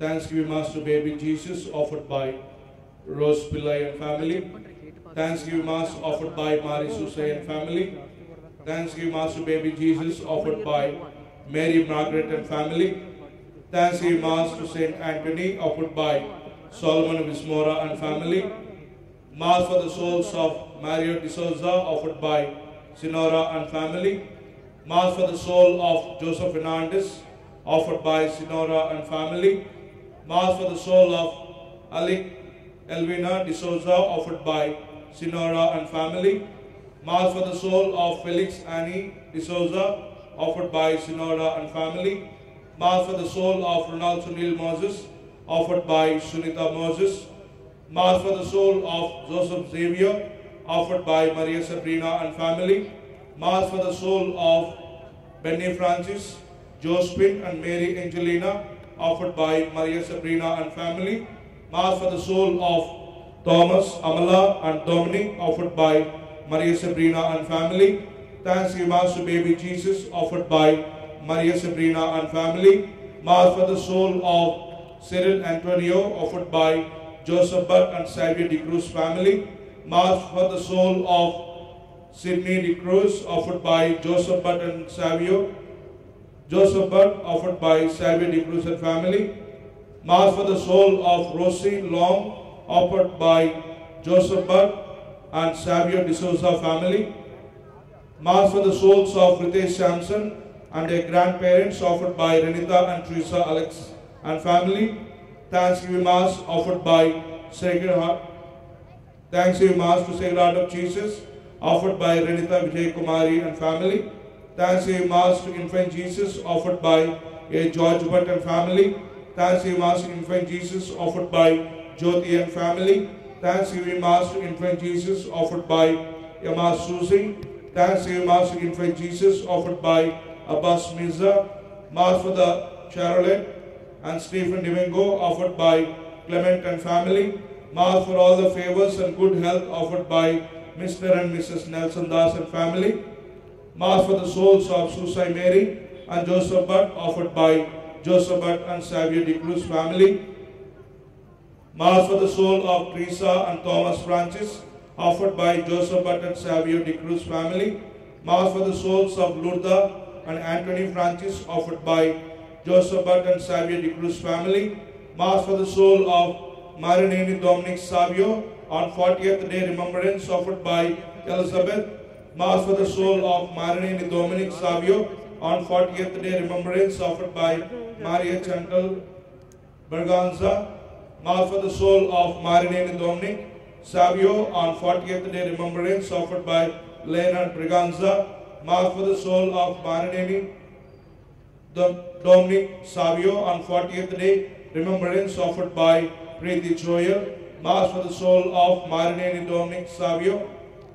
Thanksgiving Mass to Baby Jesus offered by Rose Pillai and family. Thanksgiving Mass offered by Mari Susai and family. Thanksgiving Mass to Baby Jesus offered by Mary Margaret and family. Thanksgiving Mass to Saint Anthony offered by Solomon Vismora and family. Mass for the souls of Mario de Souza offered by Sinora and family. Mass for the soul of Joseph Fernandez offered by Sinora and family. Mass for the soul of Ali Elvina de Souza offered by Sinora and family. Mass for the soul of Felix Annie de Souza offered by Sinora and family. Mass for the soul of Ronald Sunil Moses offered by Sunita Moses. Mass for the soul of Joseph Xavier offered by Maria Sabrina and family. Mass for the soul of Benny Francis, Josephine and Mary Angelina offered by Maria Sabrina and family. Mass for the soul of Thomas, Amala and Dominic offered by Maria Sabrina and family. Thanksgiving Mass to Baby Jesus offered by Maria Sabrina and family. Mass for the soul of Cyril Antonio offered by Joseph Butt and Xavier de Cruz family. Mass for the soul of Sidney de Cruz offered by Joseph Butt and Xavier. Joseph Butt offered by Xavier de Cruz and family. Mass for the soul of Rosie Long offered by Joseph Butt and Xavier de Souza family. Mass for the souls of Ritesh Sampson and their grandparents offered by Renita and Teresa Alex and family. Thanksgiving Mass offered by Sacred Heart. Thanksgiving Mass to Sacred Heart of Jesus offered by Renita Vijay Kumari and family. Thanksgiving Mass to Infant Jesus offered by A. George Butt and family. Thanksgiving Mass to Infant Jesus offered by Jyoti and family. Thanksgiving Mass to Infant Jesus offered by Emma Susi. Thanksgiving Mass to Infant Jesus offered by Abbas Mirza. Mass for the Charlotte and Stephen Domingo offered by Clement and family. Mass for all the favors and good health offered by Mr. and Mrs. Nelson Das and family. Mass for the souls of Susai Mary and Joseph Butt offered by Joseph Butt and Xavier de Cruz family. Mass for the soul of Teresa and Thomas Francis offered by Joseph Butt and Xavier de Cruz family. Mass for the souls of Lourdes and Anthony Francis offered by Joseph Butt and Xavier de Cruz family. Mass for the soul of Marinini Dominic Savio on 40th day remembrance offered by Elizabeth. Mass for the soul of Marinini Dominic Savio on 40th day remembrance offered by Maria Chantal Berganza. Mass for the soul of Marinini Dominic Savio on 40th day remembrance offered by Leonard Braganza. Mass for the soul of Marinini Dominic Savio on 40th day remembrance offered by Preeti Joyal. Mass for the soul of Marinini Dominic Savio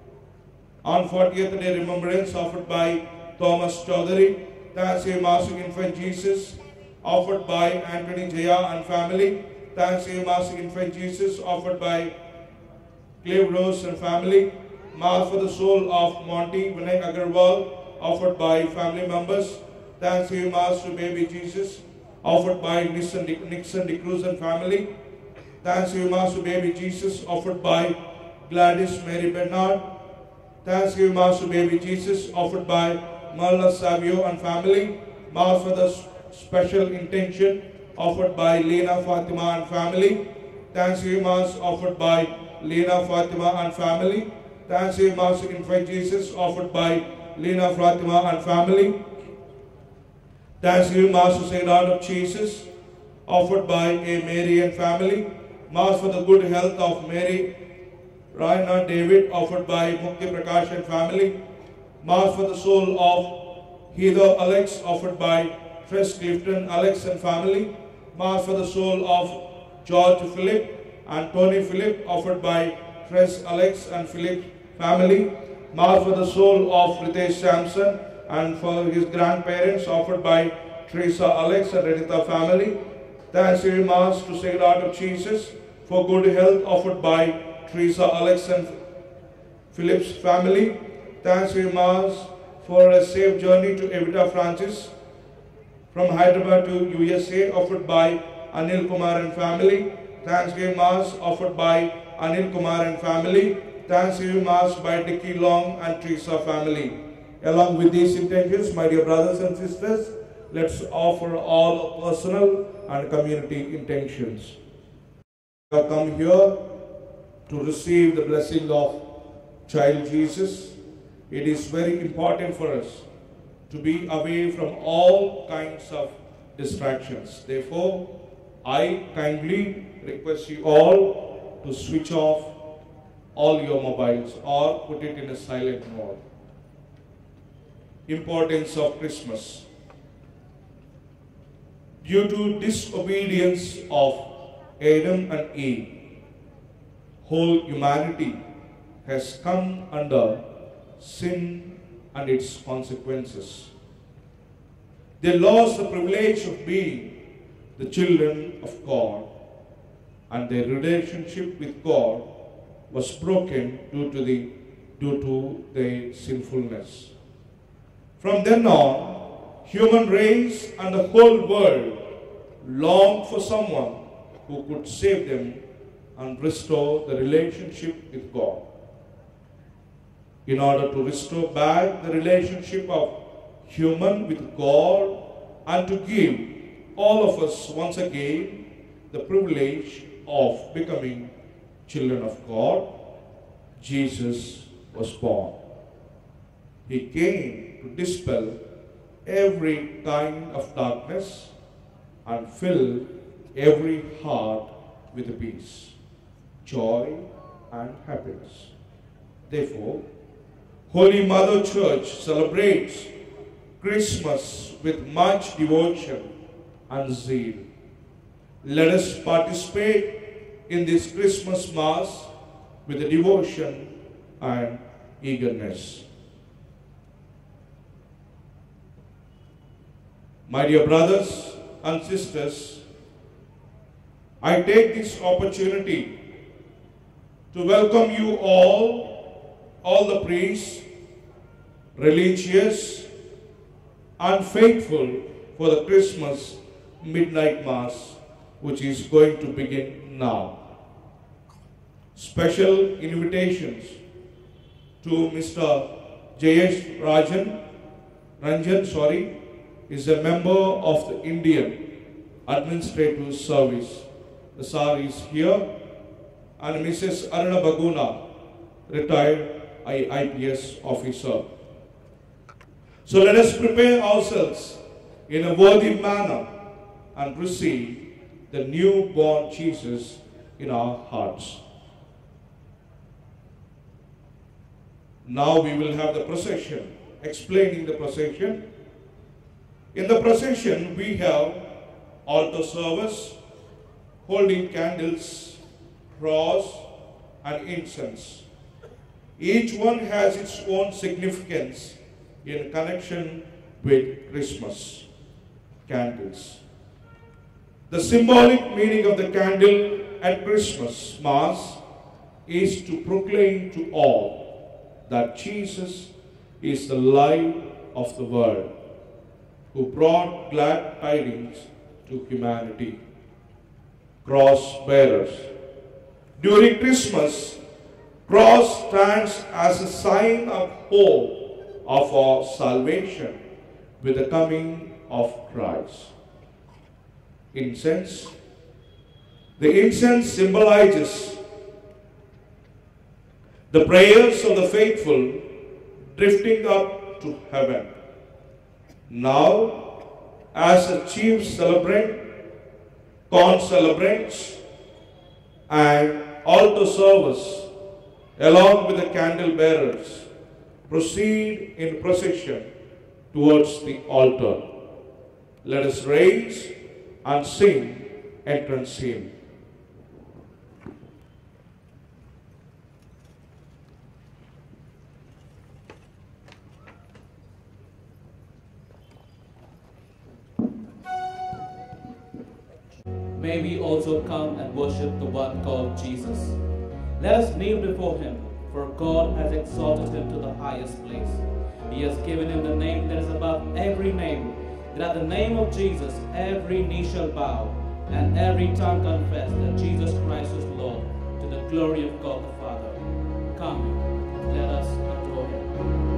on 40th day remembrance offered by Thomas Chaudhary. Thanksgiving Mass to Infant Jesus offered by Anthony Jaya and family. Thanksgiving Mass to Infant Jesus offered by Clive Rose and family. Mass for the soul of Monty Vinay Agarwal offered by family members. Thanksgiving Mass to Baby Jesus offered by Nixon de Cruz and family. Thanksgiving Mass to Baby Jesus offered by Gladys Mary Bernard. Thanksgiving Mass to Baby Jesus offered by Marla Savio and family. Mass for the special intention offered by Lena Fatima and family. Thanksgiving Mass offered by Lena Fatima and family. Thanksgiving Mass to Infant Jesus offered by Lena Fatima and family. Thanksgiving Mass to Sacred Heart of Jesus offered by A. Mary and family. Mass for the good health of Mary Raina David offered by Mukti Prakash and family. Mass for the soul of Heather Alex offered by Fres Clifton Alex and family. Mass for the soul of George Philip and Tony Philip offered by Fres Alex and Philip family. Mass for the soul of Ritesh Sampson and for his grandparents offered by Teresa Alex and Renita family. Thanksgiving Mass to Sacred Heart of Jesus for good health offered by Teresa Alex and Philip's family. Thanksgiving Mass for a safe journey to Evita Francis from Hyderabad to USA offered by Anil Kumar and family. Thanksgiving Mass offered by Anil Kumar and family. Thanksgiving Mass by Dickie Long and Teresa family. Along with these intentions, my dear brothers and sisters, let's offer all personal and community intentions. We have come here to receive the blessing of child Jesus. It is very important for us to be away from all kinds of distractions. Therefore, I kindly request you all to switch off all your mobiles or put it in a silent mode. Importance of Christmas. Due to disobedience of Adam and Eve, whole humanity has come under sin and its consequences. They lost the privilege of being the children of God, and their relationship with God was broken due to their sinfulness. From then on, human race and the whole world longed for someone who could save them and restore the relationship with God. In order to restore back the relationship of human with God and to give all of us once again the privilege of becoming children of God, Jesus was born. He came to dispel every kind of darkness and fill every heart with peace, joy, and happiness. Therefore, Holy Mother Church celebrates Christmas with much devotion and zeal. Let us participate in this Christmas Mass with a devotion and eagerness. My dear brothers and sisters, I take this opportunity to welcome you all the priests, religious and faithful, for the Christmas Midnight Mass, which is going to begin now. Special invitations to Mr. Jayesh Ranjan, is a member of the Indian Administrative Service. The Sir is here, and Mrs. Aruna Baguna, retired IPS officer. So let us prepare ourselves in a worthy manner and receive the newborn Jesus in our hearts. Now we will have the procession, explaining the procession. In the procession, we have altar service, holding candles, cross, and incense. Each one has its own significance in connection with Christmas candles. The symbolic meaning of the candle at Christmas Mass is to proclaim to all that Jesus is the light of the world, who brought glad tidings to humanity. Cross bearers. During Christmas, cross stands as a sign of hope of our salvation with the coming of Christ. Incense. The incense symbolizes the prayers of the faithful drifting up to heaven. Now, as a chief celebrant, concelebrants, and altar service, along with the candle bearers, proceed in procession towards the altar. Let us raise and sing entrance hymn. May we also come and worship the one called Jesus. Let us kneel before him, for God has exalted him to the highest place. He has given him the name that is above every name, that at the name of Jesus every knee shall bow, and every tongue confess that Jesus Christ is Lord, to the glory of God the Father. Come, let us adore him.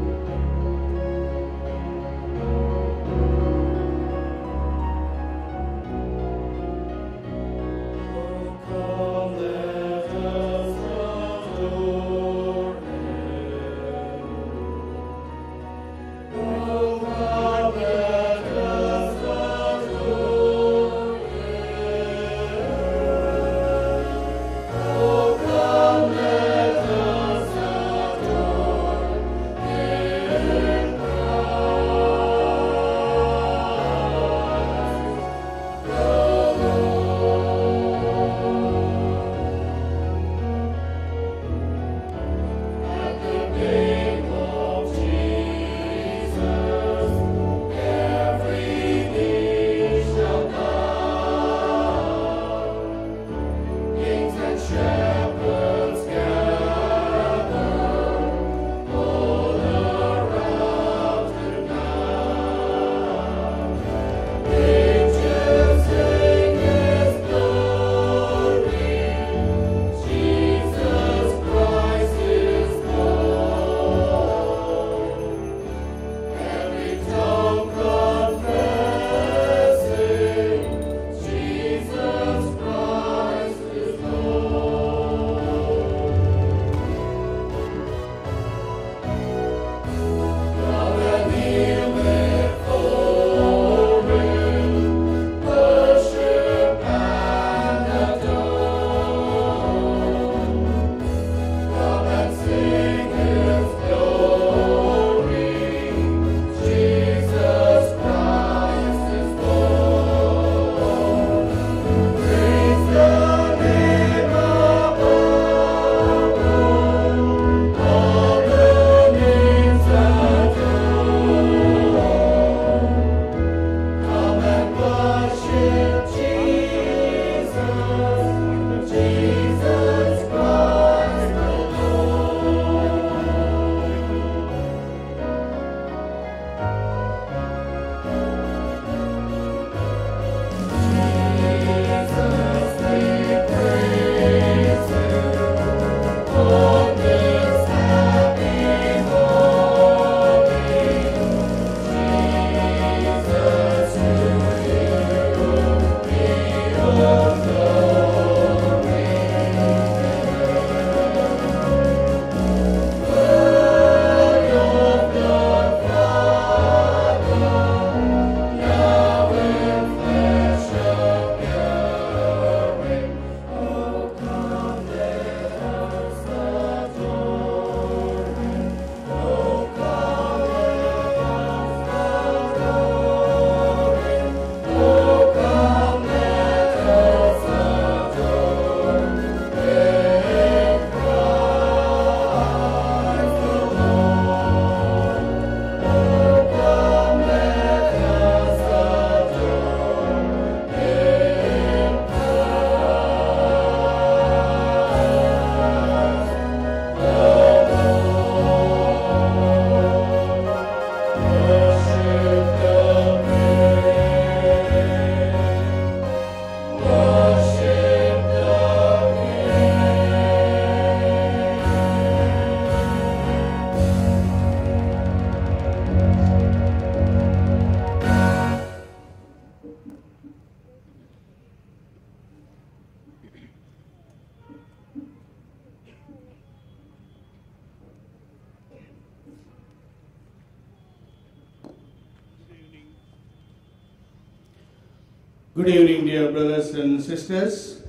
Good evening, dear brothers and sisters.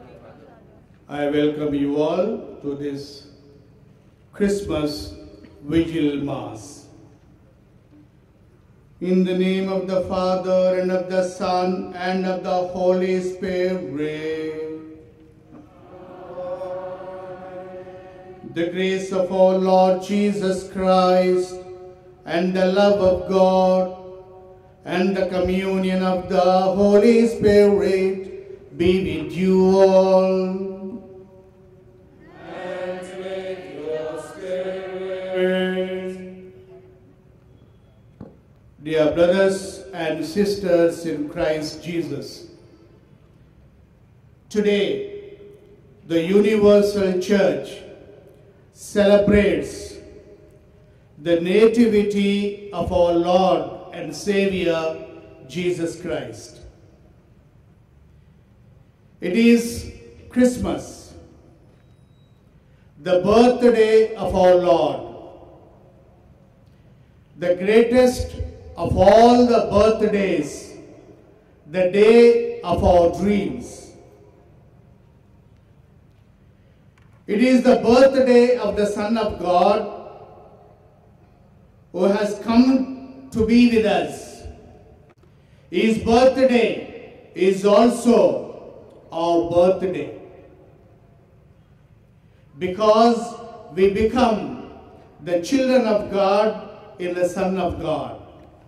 I welcome you all to this Christmas Vigil Mass. In the name of the Father, and of the Son, and of the Holy Spirit. The grace of our Lord Jesus Christ, and the love of God, and the communion of the Holy Spirit be with you all. And with your spirit. Dear brothers and sisters in Christ Jesus, Today, the Universal Church celebrates the nativity of our Lord and Savior, Jesus Christ. It is Christmas, the birthday of our Lord, the greatest of all the birthdays, the day of our dreams. It is the birthday of the Son of God who has come to be with us. His birthday is also our birthday, because we become the children of God in the Son of God.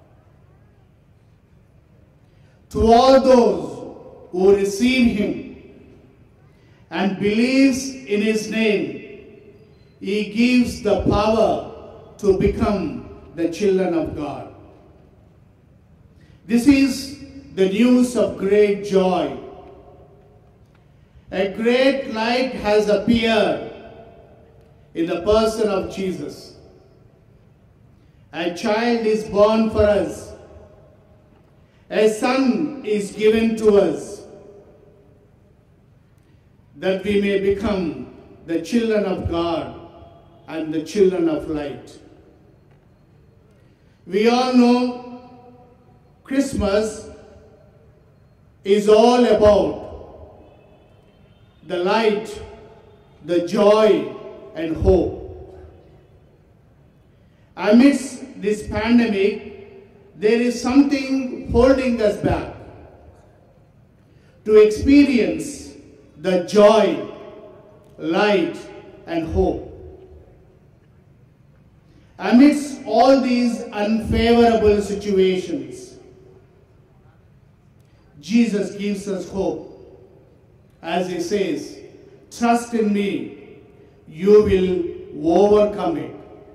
To all those who receive Him and believes in His name, He gives the power to become the children of God. This is the news of great joy. A great light has appeared in the person of Jesus. A child is born for us. A son is given to us, that we may become the children of God and the children of light. We all know Christmas is all about the light, the joy and hope. Amidst this pandemic, there is something holding us back to experience the joy, light and hope. Amidst all these unfavorable situations, Jesus gives us hope as He says, "Trust in me, you will overcome it."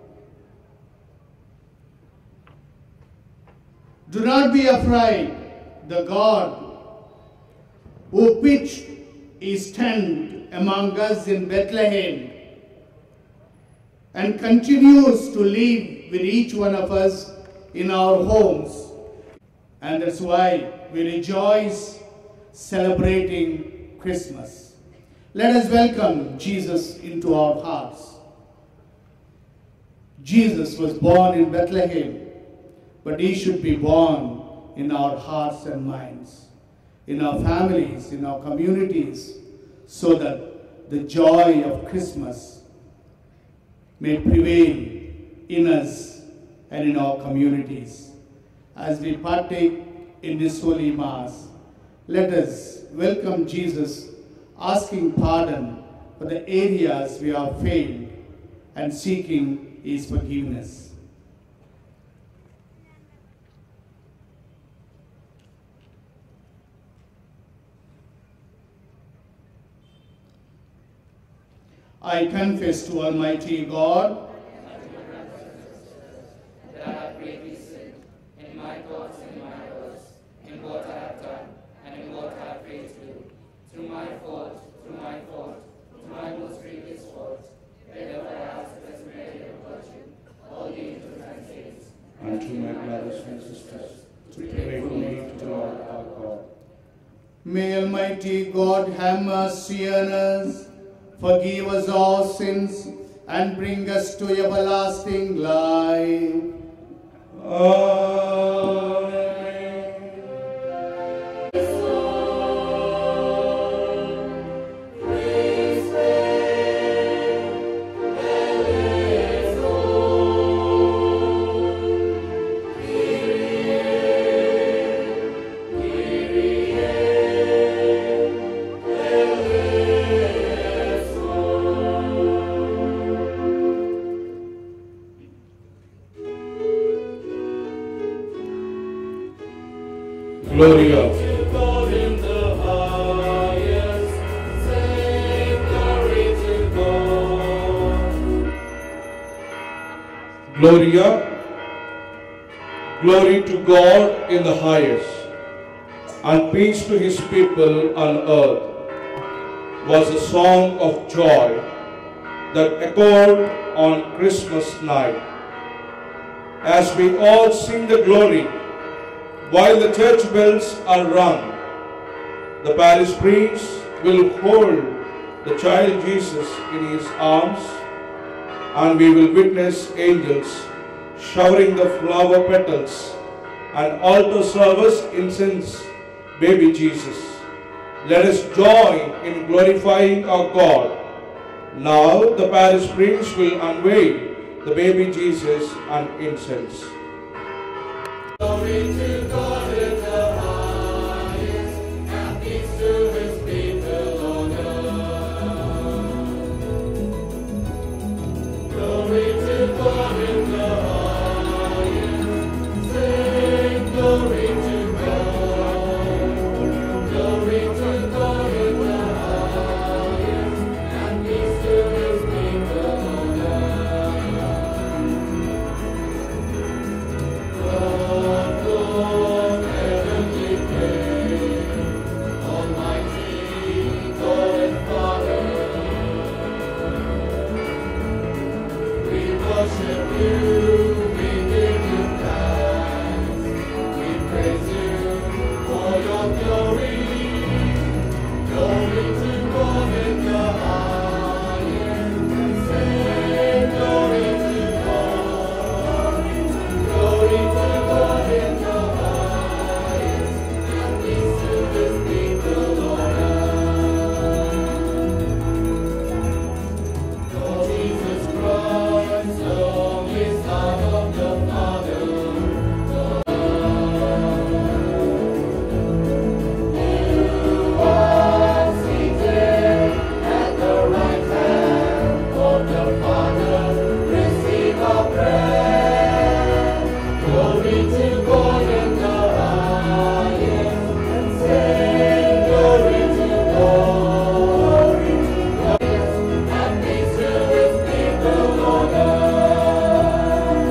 Do not be afraid. The God who pitched His tent among us in Bethlehem and continues to live with each one of us in our homes. And that's why we rejoice celebrating Christmas. Let us welcome Jesus into our hearts. Jesus was born in Bethlehem, but He should be born in our hearts and minds, in our families, in our communities, so that the joy of Christmas may prevail in us and in our communities. As we partake in this Holy Mass, let us welcome Jesus, asking pardon for the areas we have failed and seeking His forgiveness. I confess to Almighty God that I have greatly sinned in my thoughts and my words, in what I have done and in what I have failed to do, through my fault, through my most grievous fault. Therefore I ask the Mary of Virgin, all the angels and saints, And to my brothers and sisters, to pray for me to the Lord our God. May Almighty God have mercy on us, forgive us our sins, and bring us to everlasting life. Amen. Gloria. to God in the highest, say glory to God. Gloria. Glory to God in the highest, and peace to His people on earth. was a song of joy that echoed on Christmas night. As we all sing the glory while the church bells are rung, the parish priest will hold the child Jesus in his arms, and we will witness angels showering the flower petals and altar servers incense baby Jesus. Let us join in glorifying our God. Now the parish priest will unveil the baby Jesus and incense. Glory to God in the highest, and peace to his people on earth. Glory to God in the highest, sing glory to God. Glory to God in the highest, and peace to his people on earth. God, heavenly King, Almighty God and Father, we worship you, we give you thanks, we praise you for your glory. Glory to God in the highest, sing glory to God. Glory to God in the highest, and peace to his people on earth. Lord Jesus Christ, only Son of the Father, you are seated at the right hand of the Father. Receive our prayer. Glory to God in the highest, and sing glory to God. And peace to his people on earth.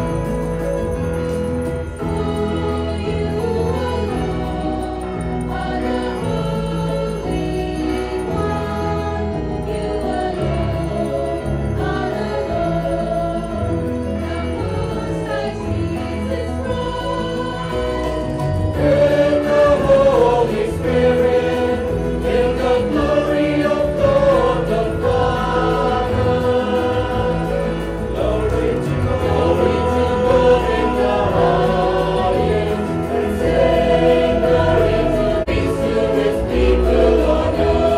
For you alone are the Holy One. You alone are the Lord, the Most High Jesus Christ. In the Holy Spirit, in the glory of God the Father. Glory to God in the highest, and sing glory to peace to his people on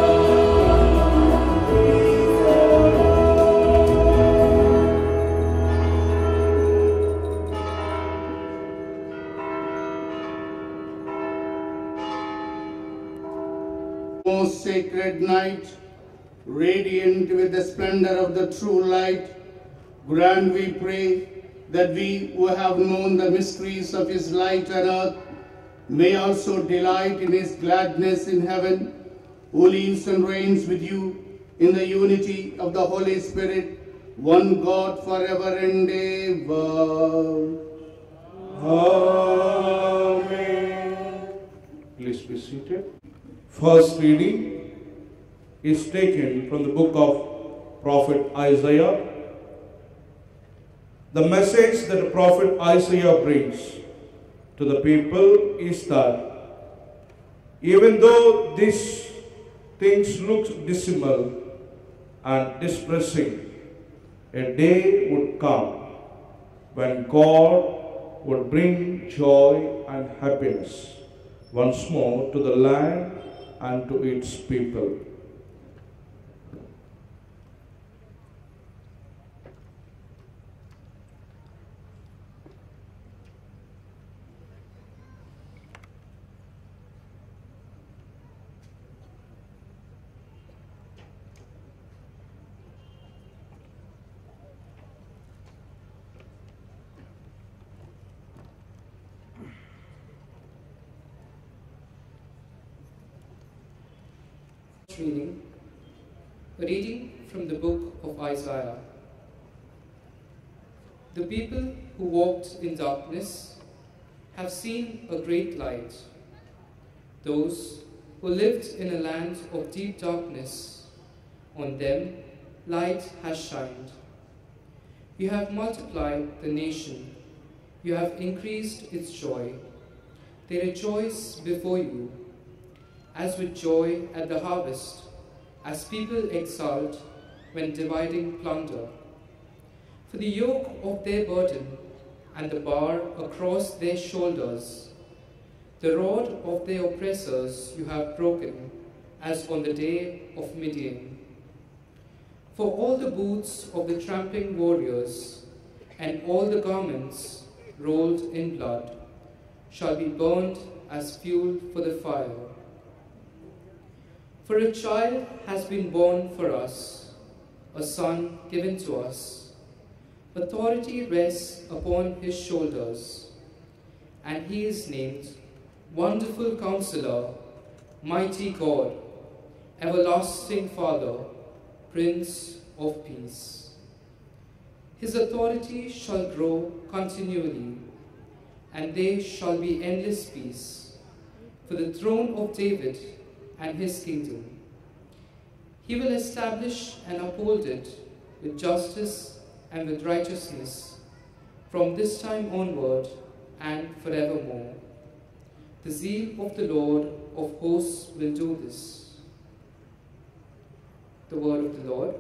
Most sacred night, radiant with the splendor of the true light, grant, we pray, that we who have known the mysteries of his light on earth may also delight in his gladness in heaven, who lives and reigns with you in the unity of the Holy Spirit, one God forever and ever. Amen. Please be seated. First reading is taken from the book of Prophet Isaiah. The message that the prophet Isaiah brings to the people is that even though these things look dismal and distressing, a day would come when God would bring joy and happiness once more to the land and to its people. Reading. A reading from the book of Isaiah. The people who walked in darkness have seen a great light. Those who lived in a land of deep darkness. On them light has shined. You have multiplied the nation. You have increased its joy. They rejoice before you, as with joy at the harvest, as people exult when dividing plunder. For the yoke of their burden and the bar across their shoulders, the rod of their oppressors you have broken, as on the day of Midian. For all the boots of the tramping warriors and all the garments rolled in blood shall be burned as fuel for the fire. For a child has been born for us, a son given to us. Authority rests upon his shoulders, and he is named Wonderful Counselor, Mighty God, Everlasting Father, Prince of Peace. His authority shall grow continually, and there shall be endless peace for the throne of David and his kingdom. He will establish and uphold it with justice and with righteousness from this time onward and forevermore. The zeal of the Lord of hosts will do this. The word of the Lord.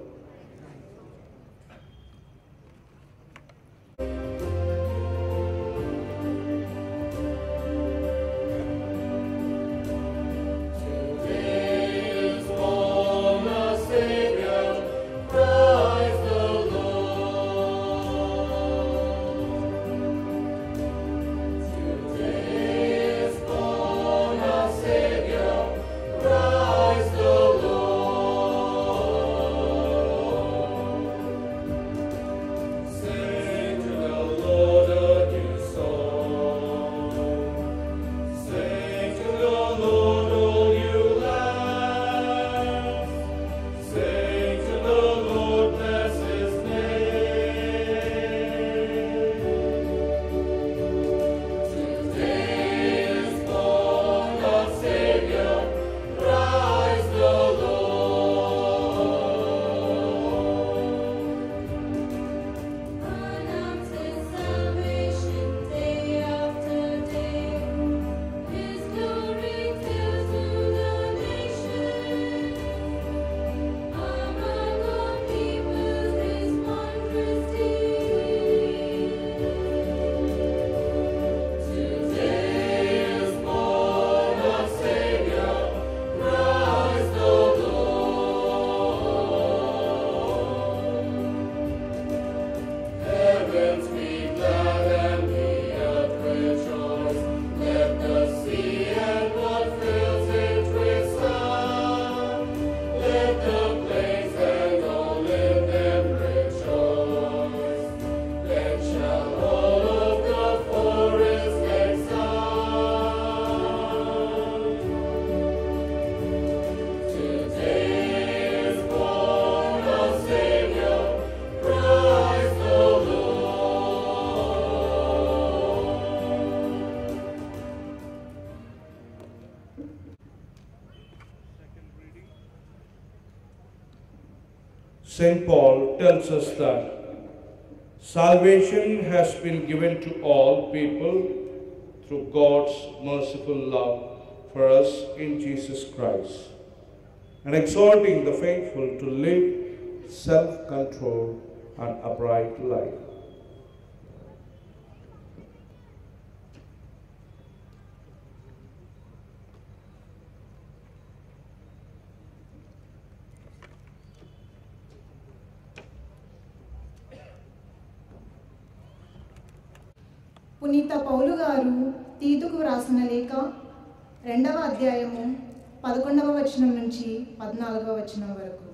St. Paul tells us that salvation has been given to all people through God's merciful love for us in Jesus Christ, and exhorting the faithful to live self-controlled and upright life. పునీత పౌలు గారు తీతుకు రాసిన లేఖ 2వ అధ్యాయము 11వ వచనం నుంచి 14వ వచనం వరకు.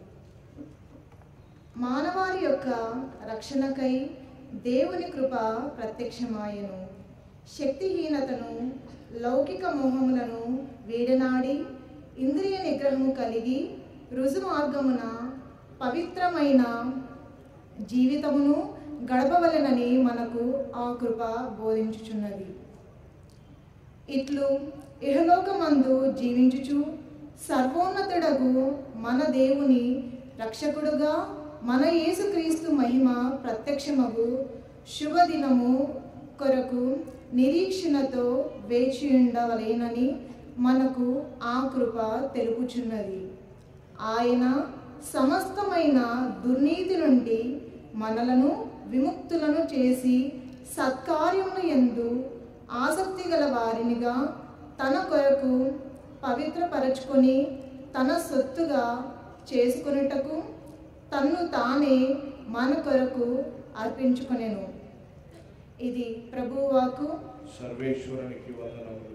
మానవాళి యొక్క రక్షణకై దేవుని కృప ప్రత్యక్షమాయెను. శక్తిహీనతను లౌకిక మోహములను వీడనాడి ఇంద్రియ నిగ్రహము కలిగి రుజుమార్గమున పవిత్రమైన జీవితమును గడపవలెనని మనకు ఆ కృప బోధించుచున్నది. ఇట్లు ఇహలోకమందు జీవించుచు సర్వోన్నతుడగు మన దేవుని రక్షకుడుగా మన యేసుక్రీస్తు మహిమ ప్రత్యక్షమగు శుభదినము కొరకు నిరీక్షణతో వేచి ఉండవలేనని మనకు ఆ కృప తెలుపుచున్నది. ఆయన సమస్తమైన దుర్నీతి నుండి మనలను విముక్తులను చేసి సత్కార్యముల యందు ఆసక్తి గల వారినిగా తన కొరకు పవిత్రపరచుకొని తన సొత్తుగా చేసుకొనుటకు తన్ను తానే మన కొరకు అర్పించుకొనెను. ఇది ప్రభువాకు. సర్వేశ్వరునికి వందనములు.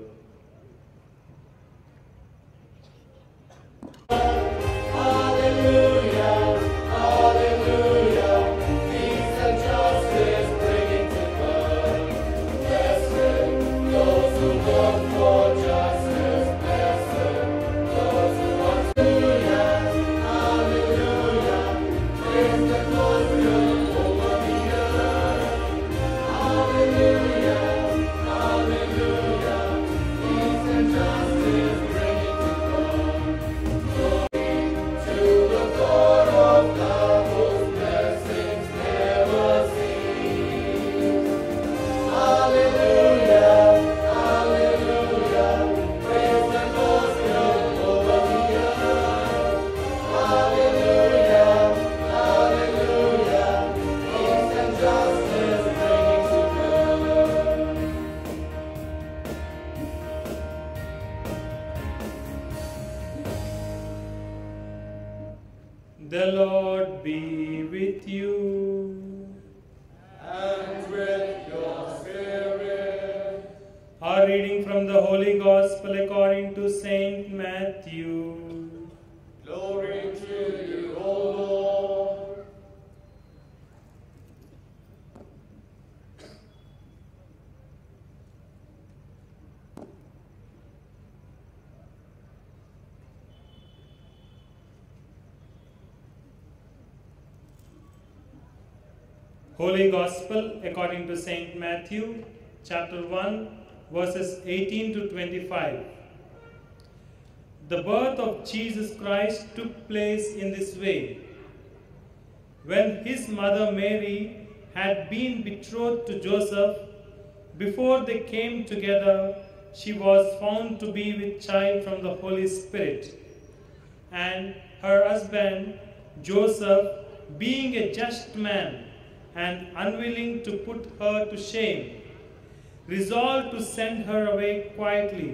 The Lord be with you. And with your spirit. Our reading from the Holy Gospel according to Saint Matthew. Glory to you, O Lord. Holy Gospel according to Saint Matthew, chapter 1, verses 18 to 25. The birth of Jesus Christ took place in this way. When his mother Mary had been betrothed to Joseph, before they came together, she was found to be with child from the Holy Spirit. And her husband, Joseph, being a just man, and unwilling to put her to shame, resolved to send her away quietly,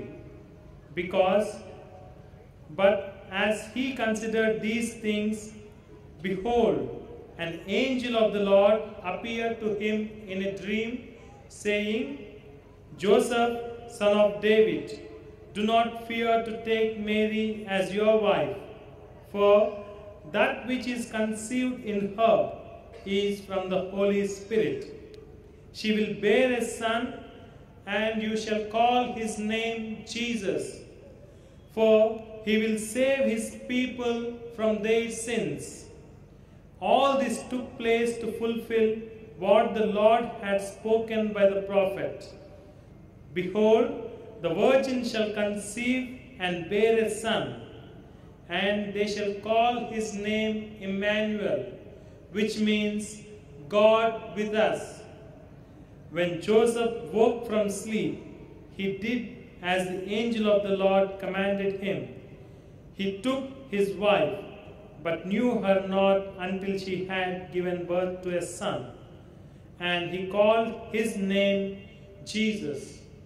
but as he considered these things, behold, an angel of the Lord appeared to him in a dream, saying, Joseph, son of David, do not fear to take Mary as your wife, for that which is conceived in her is from the Holy Spirit. She will bear a son, and you shall call his name Jesus, for he will save his people from their sins. All this took place to fulfill what the Lord had spoken by the prophet. Behold, the virgin shall conceive and bear a son, and they shall call his name Emmanuel, which means God with us. When Joseph woke from sleep, he did as the angel of the Lord commanded him. He took his wife, but knew her not until she had given birth to a son, and he called his name Jesus.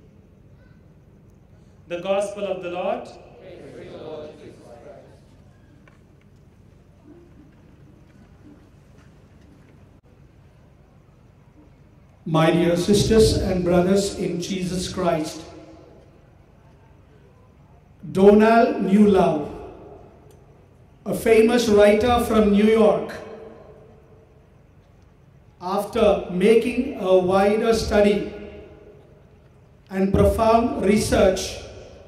The Gospel of the Lord. Praise the Lord Jesus Christ. My dear sisters and brothers in Jesus Christ, Donald Newlove, a famous writer from New York, after making a wider study and profound research,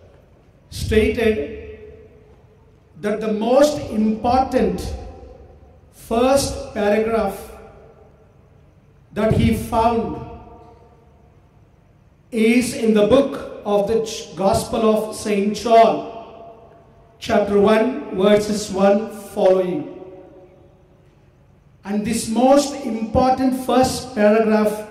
stated that the most important first paragraph that he found is in the book of the Gospel of St. John, chapter 1, verses 1 following. And this most important first paragraph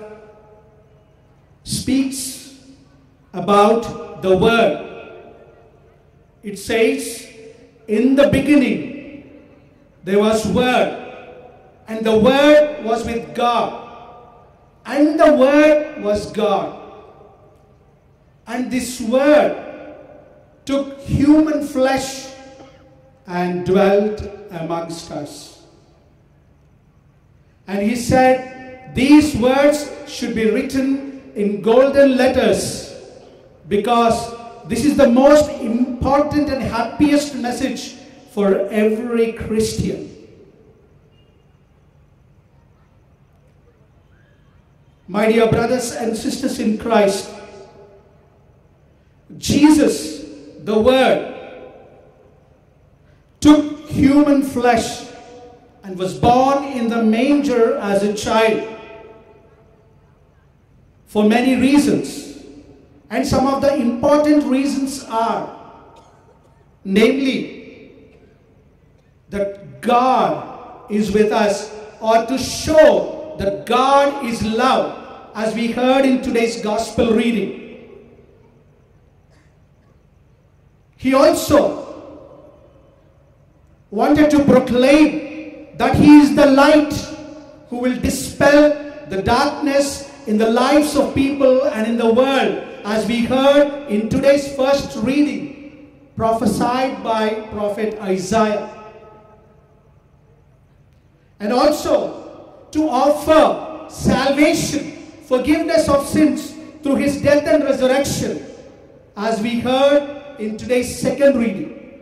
speaks about the Word. It says, in the beginning there was Word, and the Word was with God, and the Word was God. And this Word took human flesh and dwelt amongst us. And he said, these words should be written in golden letters, because this is the most important and happiest message for every Christian. My dear brothers and sisters in Christ, Jesus, the Word, took human flesh and was born in the manger as a child for many reasons. And some of the important reasons are, namely, that God is with us, or to show that God is love, as we heard in today's gospel reading. He also wanted to proclaim that He is the light who will dispel the darkness in the lives of people and in the world, as we heard in today's first reading, prophesied by prophet Isaiah. And also to offer salvation, forgiveness of sins through His death and resurrection, as we heard in today's second reading.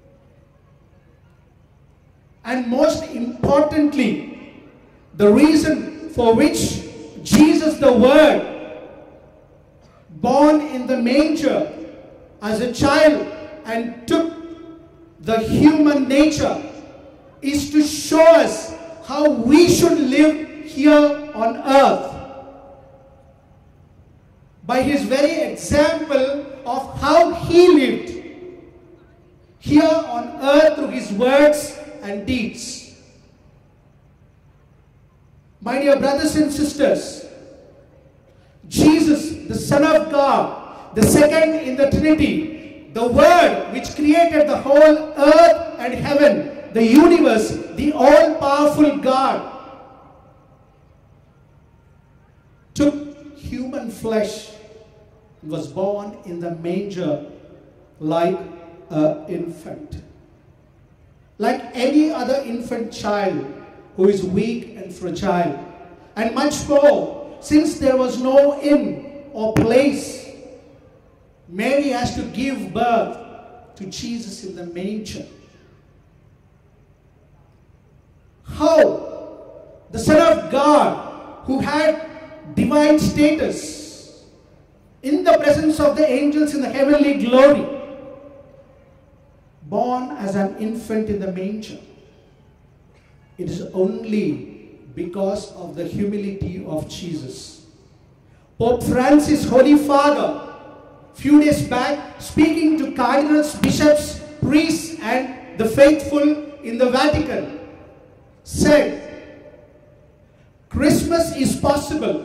And most importantly, the reason for which Jesus the Word, born in the manger as a child and took the human nature, is to show us how we should live here on earth. By His very example of how He lived here on earth through His words and deeds. My dear brothers and sisters, Jesus, the Son of God, the second in the Trinity, the Word which created the whole earth and heaven, the universe, the all-powerful God, took human flesh and was born in the manger like an infant. Like any other infant child who is weak and fragile. And much more, since there was no inn or place, Mary has to give birth to Jesus in the manger. How the Son of God, who had divine status in the presence of the angels in the heavenly glory, born as an infant in the manger. It is only because of the humility of Jesus. Pope Francis, Holy Father, few days back, speaking to cardinals, bishops, priests and the faithful in the Vatican, said, Christmas is possible.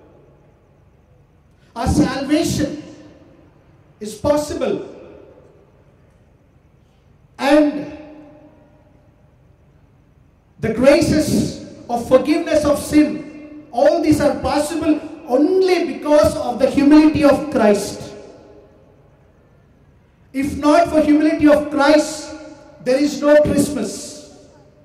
Our salvation is possible. And the graces of forgiveness of sin, all these are possible only because of the humility of Christ. If not for humility of Christ, there is no Christmas.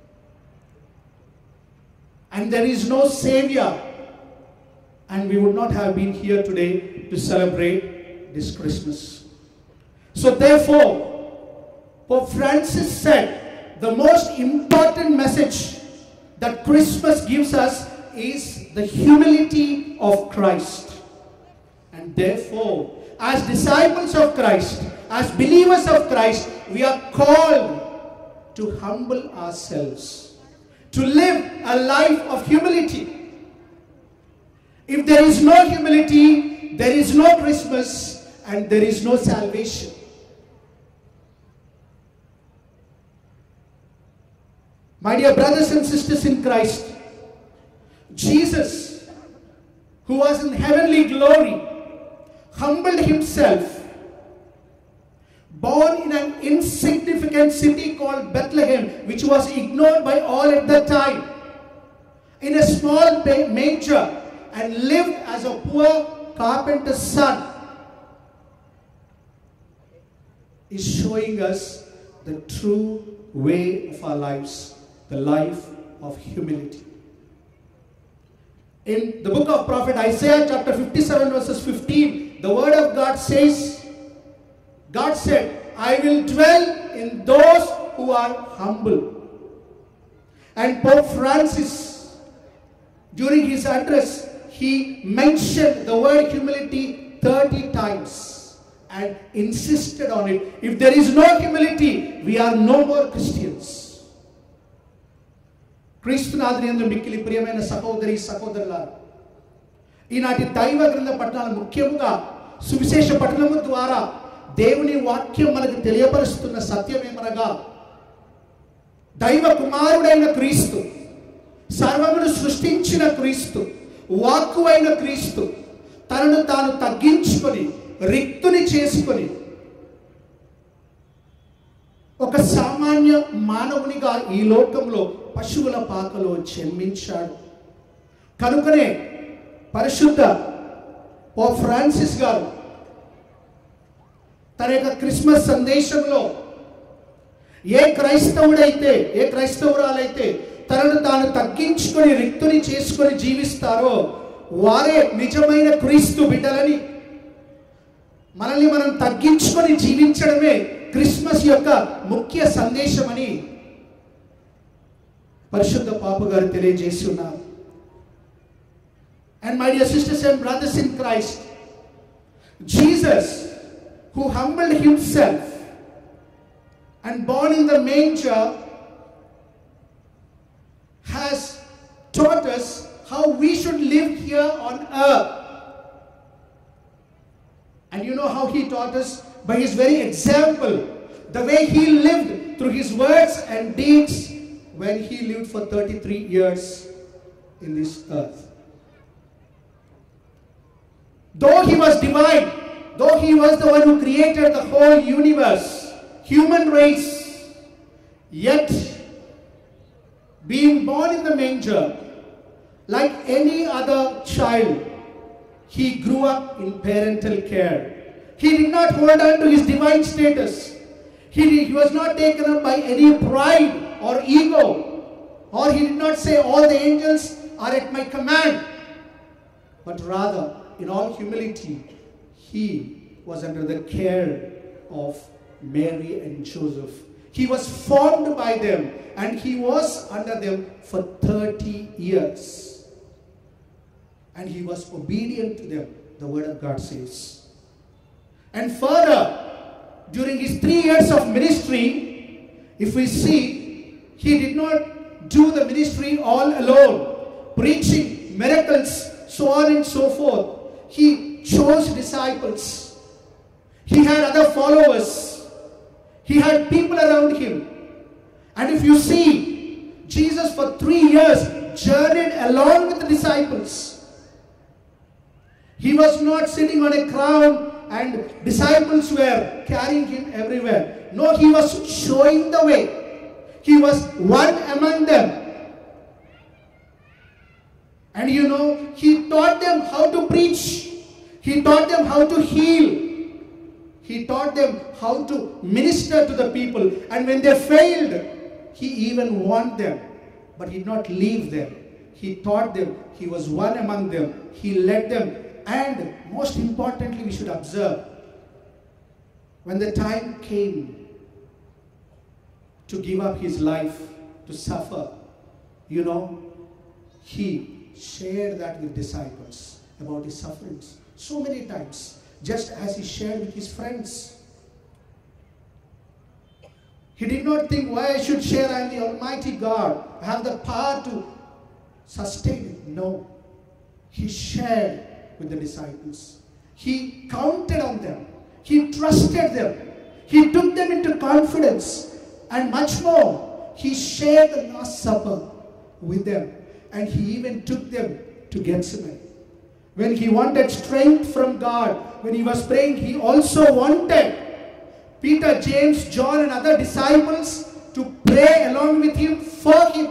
And there is no Savior. And we would not have been here today to celebrate this Christmas. So therefore, Pope Francis said, the most important message that Christmas gives us is the humility of Christ. And therefore, as disciples of Christ, as believers of Christ, we are called to humble ourselves, to live a life of humility. If there is no humility, there is no Christmas and there is no salvation. My dear brothers and sisters in Christ, Jesus, who was in heavenly glory, humbled himself, born in an insignificant city called Bethlehem, which was ignored by all at that time, in a small manger, and lived as a poor carpenter's son, is showing us the true way of our lives, the life of humility. In the book of prophet Isaiah chapter 57 verses 15, the word of God says, God said, I will dwell in those who are humble. And Pope Francis, during his address, he mentioned the word humility 30 times and insisted on it. If there is no humility, we are no more Christians. క్రీస్తునాథునియందు మిక్కిలి ప్రియమైన సహోదరి సహోదరులారా, ఈనాటి దైవ గ్రంథ పఠనాలు ముఖ్యముగా సువిశేష పఠనము ద్వారా దేవుని వాక్యం మనకు తెలియపరుస్తున్న సత్యమేమనగా, దైవ కుమారుడైన క్రీస్తు, సర్వమును సృష్టించిన క్రీస్తు, వాక్కువైన క్రీస్తు తనను తాను తగ్గించుకొని రిక్తుని చేసుకొని ఒక సామాన్య మానవునిగా ఈ లోకంలో పశువుల పాకలో జన్మించాడు. కనుకనే పరిశుద్ధ పోప్ ఫ్రాన్సిస్ గారు తన యొక్క క్రిస్మస్ సందేశంలో ఏ క్రైస్తవురాలైతే తనను తాను తగ్గించుకొని రిక్తుని చేసుకొని జీవిస్తారో వారే నిజమైన క్రీస్తు బిడ్డలని, మనల్ని మనం తగ్గించుకొని జీవించడమే క్రిస్మస్ యొక్క ముఖ్య సందేశమని పరిశుద్ధ పాప గారు తెలియజేసి ఉన్నారు. And my dear sisters and brothers in Christ, Jesus, who humbled himself and born in the manger, has taught us how we should live here on earth. And you know how he taught us? By his very example, the way he lived through his words and deeds when he lived for 33 years in this earth. Though he was divine, though he was the one who created the whole universe, human race, yet being born in the manger, like any other child, he grew up in parental care. He did not hold on to his divine status. He was not taken up by any pride or ego, or he did not say all the angels are at my command, but rather in all humility he was under the care of Mary and Joseph. He was formed by them and he was under them for 30 years, and he was obedient to them, the word of God says. And further, during his 3 years of ministry, if we see, he did not do the ministry all alone, preaching miracles, so on and so forth. He chose disciples. He had other followers. He had people around him. And if you see, Jesus for 3 years journeyed along with the disciples. He was not sitting on a crown and disciples were carrying him everywhere. No, he was showing the way. He was one among them. And you know, he taught them how to preach. He taught them how to heal. He taught them how to minister to the people. And when they failed, he even warned them. But he did not leave them. He taught them. He was one among them. He led them. And most importantly, we should observe, when the time came to give up his life, to suffer, you know, he shared that with disciples about his sufferings so many times, just as he shared with his friends. He did not think, why I should share? I am the Almighty God. I have the power to sustain it. No. He shared with the disciples. He counted on them. He trusted them. He took them into confidence. And much more, he shared the Last Supper with them, and he even took them to Gethsemane. When he wanted strength from God, when he was praying, he also wanted Peter, James, John and other disciples to pray along with him for him.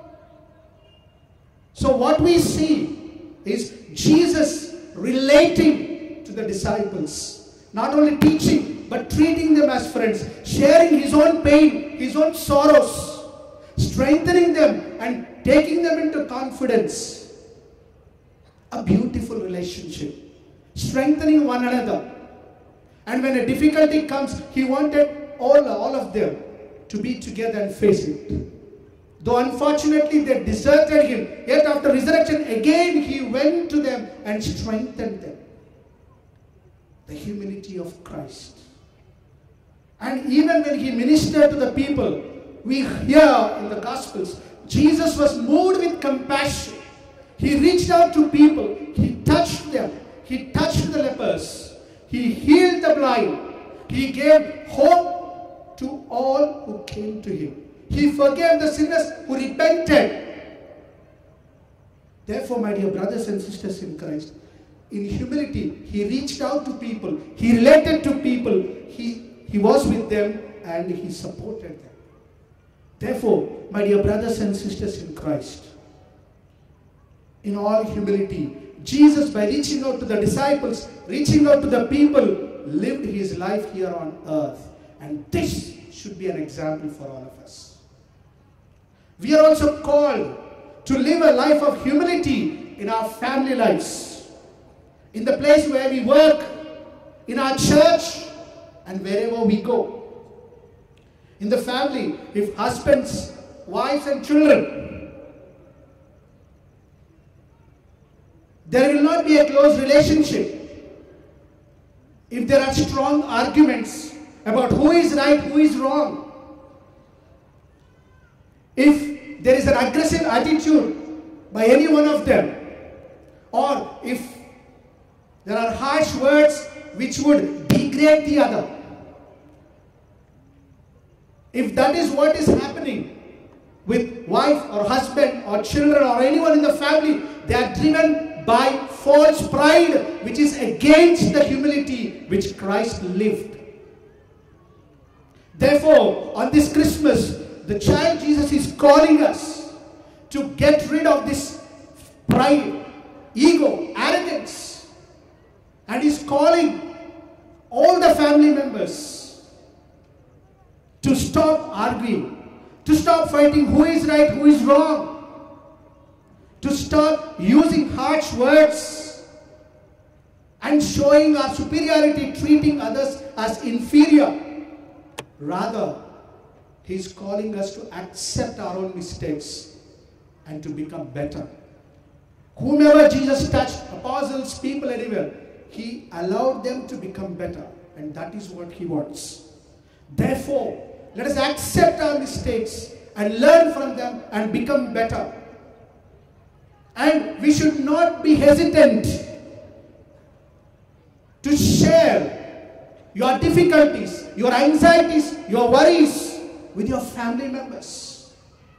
So what we see is Jesus relating to the disciples, not only teaching but treating them as friends, sharing his own pain, his own sorrows, strengthening them and taking them into confidence. A beautiful relationship, strengthening one another. And when a difficulty comes, he wanted all of them to be together and face it. Though unfortunately they deserted him, yet after resurrection again he went to them and strengthened them. The humility of Christ. And even when he ministered to the people, we hear in the Gospels, Jesus was moved with compassion. He reached out to people. He touched them. He touched the lepers. He healed the blind. He gave hope to all who came to him. He forgave the sinners who repented. Therefore, my dear brothers and sisters in Christ, in humility, he reached out to people. He related to people. He was with them and he supported them. Therefore, my dear brothers and sisters in Christ, in all humility, Jesus, by reaching out to the disciples, reaching out to the people, lived his life here on earth. And this should be an example for all of us. We are also called to live a life of humility in our family lives, in the place where we work, in our church, and wherever we go. In the family, if husbands, wives and children, there will not be a close relationship if there are strong arguments about who is right, who is wrong. If there is an aggressive attitude by any one of them, or if there are harsh words which would degrade the other, if that is what is happening with wife or husband or children or anyone in the family, they are driven by false pride, which is against the humility which Christ lived. Therefore, on this Christmas, the child Jesus is calling us to get rid of this pride, ego, arrogance, and is calling all the family members to stop arguing, to stop fighting who is right, who is wrong, to stop using harsh words and showing our superiority, treating others as inferior. Rather, he is calling us to accept our own mistakes and to become better. Whomever Jesus touched, apostles, people, anywhere, he allowed them to become better, and that is what he wants. Therefore, let us accept our mistakes and learn from them and become better. And we should not be hesitant to share your difficulties, your anxieties, your worries with your family members.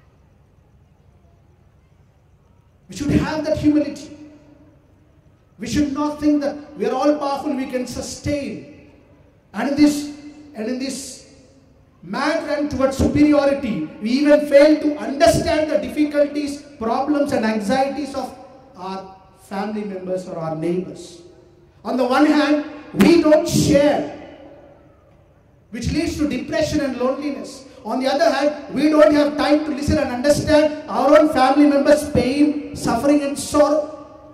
We should have that humility. We should not think that we are all powerful, we can sustain. And in this mad run towards superiority, we even fail to understand the difficulties, problems and anxieties of our family members or our neighbors. On the one hand, we don't share, which leads to depression and loneliness. On the other hand, we don't have time to listen and understand our own family members' pain, suffering and sorrow.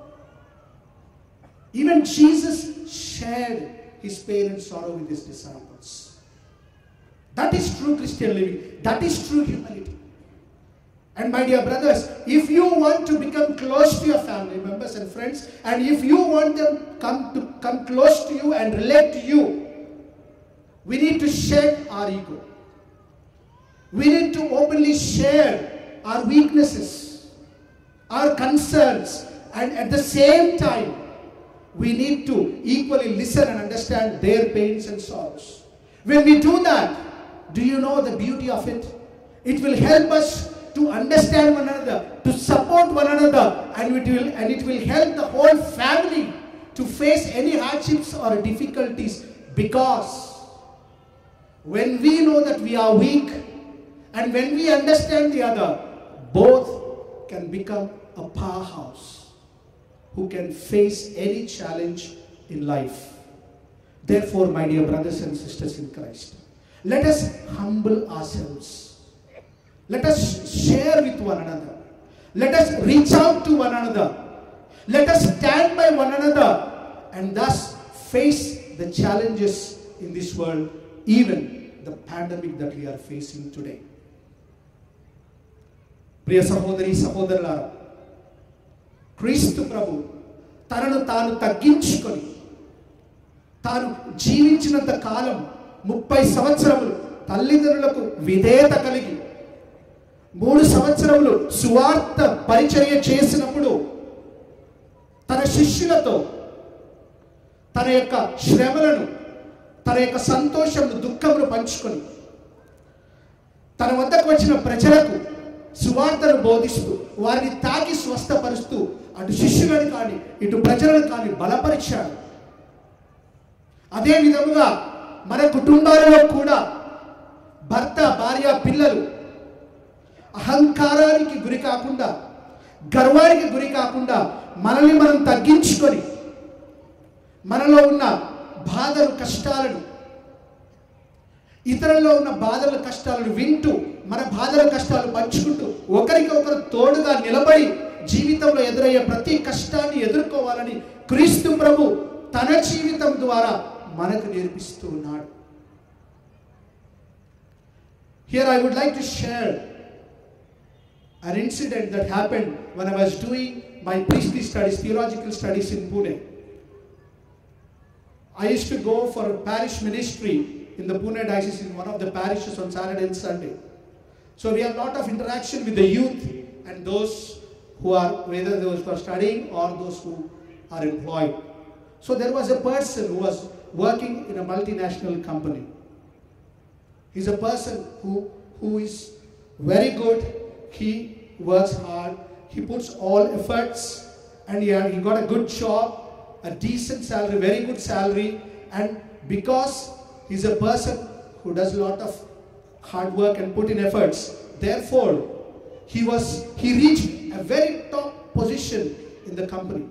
Even Jesus shared his pain and sorrow with his disciples. That is true Christian living. That is true humility. And my dear brothers, if you want to become close to your family members and friends, and if you want them to come close to you and relate to you, we need to shed our ego. We need to openly share our weaknesses, our concerns, and at the same time, we need to equally listen and understand their pains and sorrows. When we do that, do you know the beauty of it? It will help us to understand one another, to support one another, and it will help the whole family to face any hardships or difficulties, because when we know that we are weak and when we understand the other, both can become a powerhouse who can face any challenge in life. Therefore, my dear brothers and sisters in Christ, let us humble ourselves. Let us share with one another. Let us reach out to one another. Let us stand by one another and thus face the challenges in this world, even the pandemic that we are facing today. ప్రియ సహోదరి సహోదరులారా, క్రీస్తు ప్రభు తనను తాను తగ్గించుకొని తాను జీవించినంత కాలం 30 సంవత్సరములు తల్లిదండ్రులకు విధేయత కలిగి 3 సంవత్సరములు సువార్త పరిచర్య చేసినప్పుడు తన శిష్యులతో తన యొక్క శ్రమలను, తన యొక్క సంతోషమును, దుఃఖమును పంచుకొని తన వద్దకు వచ్చిన ప్రజలకు సువార్తను బోధిస్తూ వారిని తాకి స్వస్థపరుస్తూ అటు శిష్యులను కానీ ఇటు ప్రజలను కానీ బలపరిచాడు. అదే విధముగా మన కుటుంబాలలో కూడా భర్త, భార్య, పిల్లలు అహంకారానికి గురి కాకుండా, గర్వానికి గురి కాకుండా మనల్ని మనం తగ్గించుకొని మనలో ఉన్న బాధలు, కష్టాలను, ఇతరుల్లో ఉన్న బాధల కష్టాలను వింటూ మన బాధల కష్టాలు పంచుకుంటూ ఒకరికి ఒకరు తోడుగా నిలబడి జీవితంలో ఎదురయ్యే ప్రతి కష్టాన్ని ఎదుర్కోవాలని క్రీస్తు ప్రభు తన జీవితం ద్వారా మనకు నేర్పిస్తూ ఉన్నాడు. Here I would like to share an incident that happened when I was doing my priestly studies, theological studies in Pune. I used to go for a parish ministry in the Pune diocese in one of the parishes on Saturday and Sunday. So we have a lot of interaction with the youth and those who are, whether those who are studying or those who are employed. So there was a person who was working in a multinational company. He's a person who is very good. He works hard. He puts all efforts, and he got a good job, a decent salary, very good salary. And because he's a person who does a lot of hard work and put in efforts, therefore he reached a very top position in the company.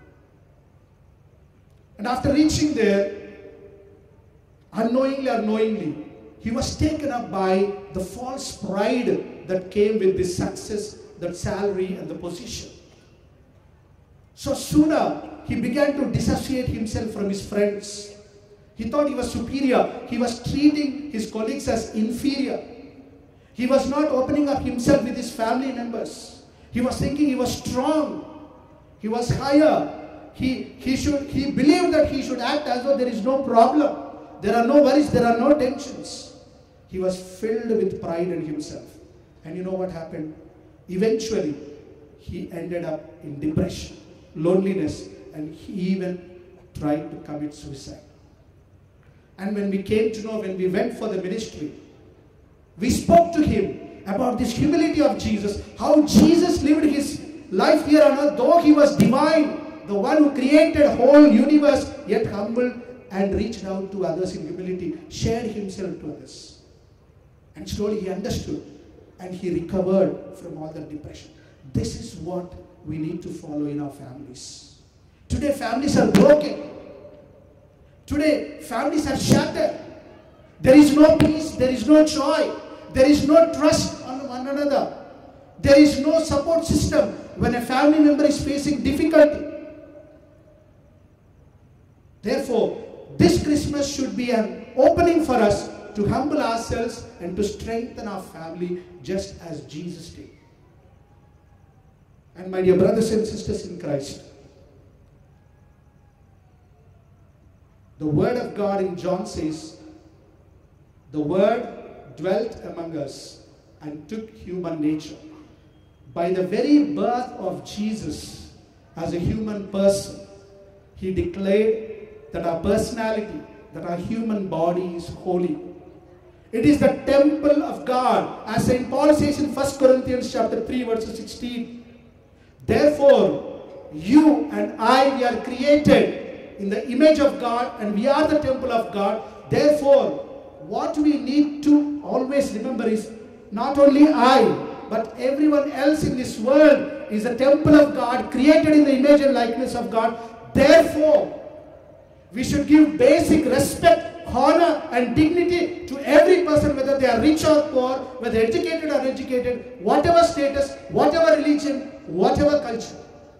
And after reaching there, unknowingly or knowingly, he was taken up by the false pride that came with this success, that salary and the position. So sooner he began to dissociate himself from his friends. He thought he was superior. He was treating his colleagues as inferior. He was not opening up himself with his family members. He was thinking he was strong. He was higher. He believed that he should act as though there is no problem. There are no worries. There are no tensions. He was filled with pride in himself. And you know what happened? Eventually, he ended up in depression, loneliness, and he even tried to commit suicide. And when we came to know, when we went for the ministry, we spoke to him about this humility of Jesus, how Jesus lived his life here on earth, though he was divine, the one who created whole universe, yet humbled and reached out to others in humility, shared himself to others. And slowly he understood and he recovered from all that depression. This is what we need to follow in our families. Today families are broken. Today families are shattered. There is no peace, there is no joy, there is no trust on one another. There is no support system when a family member is facing difficulty. Therefore, this Christmas should be an opening for us to humble ourselves and to strengthen our family just as Jesus did. And my dear brothers and sisters in Christ, the word of God in John says, the word dwelt among us and took human nature. By the very birth of Jesus as a human person, he declared that our personality, that our human body is holy. It is the temple of God. As St. Paul says in 1 Corinthians chapter 3 verse 16. Therefore, you and I, we are created in the image of God and we are the temple of God. Therefore, what we need to always remember is not only I, but everyone else in this world is a temple of God, created in the image and likeness of God. Therefore, we should give basic respect, honor and dignity to every person, whether they are rich or poor, whether educated or uneducated, whatever status, whatever religion, whatever culture.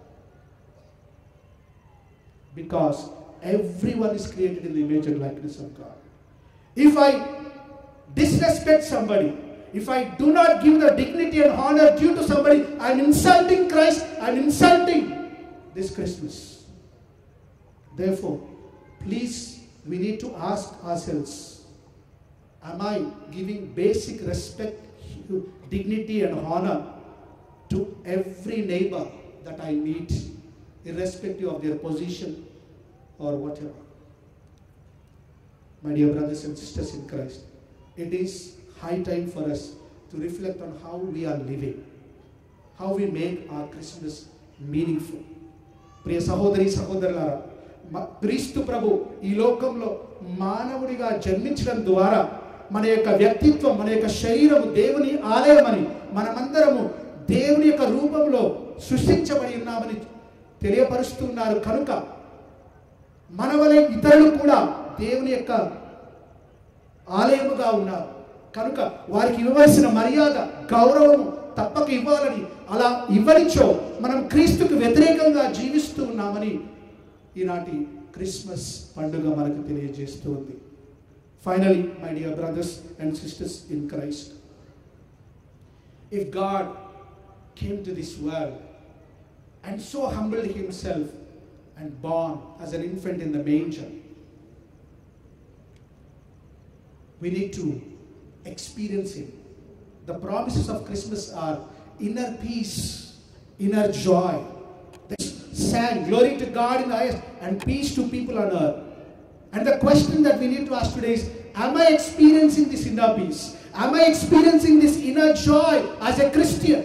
Because everyone is created in the image and likeness of God. If I disrespect somebody, if I do not give the dignity and honor due to somebody, I am insulting Christ, I am insulting this Christmas. Therefore, please, we need to ask ourselves, am I giving basic respect, dignity and honor to every neighbor that I meet, irrespective of their position or whatever? My dear brothers and sisters in Christ, it is high time for us to reflect on how we are living, how we make our Christmas meaningful. ప్రియ సహోదరి సహోదరులారా, క్రీస్తు ప్రభు ఈ లోకంలో మానవుడిగా జన్మించడం ద్వారా మన యొక్క వ్యక్తిత్వం, మన యొక్క శరీరము దేవుని ఆలయమని, మనమందరము దేవుని యొక్క రూపంలో సృష్టించబడి ఉన్నామని తెలియపరుస్తున్నారు. కనుక మన వలె ఇతరులు కూడా దేవుని యొక్క ఆలయముగా ఉన్నారు. కనుక వారికి ఇవ్వవలసిన మర్యాద, గౌరవము తప్పక ఇవ్వాలని, అలా ఇవ్వనిచో మనం క్రీస్తుకు వ్యతిరేకంగా జీవిస్తూ ఉన్నామని ఈనాటి క్రిస్మస్ పండుగ మనకు తెలియజేస్తూ ఉంది. Finally, my dear brothers and sisters in Christ, if God came to this world and so humbled himself and born as an infant in the manger, we need to experience him. The promises of Christmas are inner peace, inner joy. They sang glory to God in the highest and peace to people on earth. And the question that we need to ask today is, am I experiencing this inner peace? Am I experiencing this inner joy as a Christian?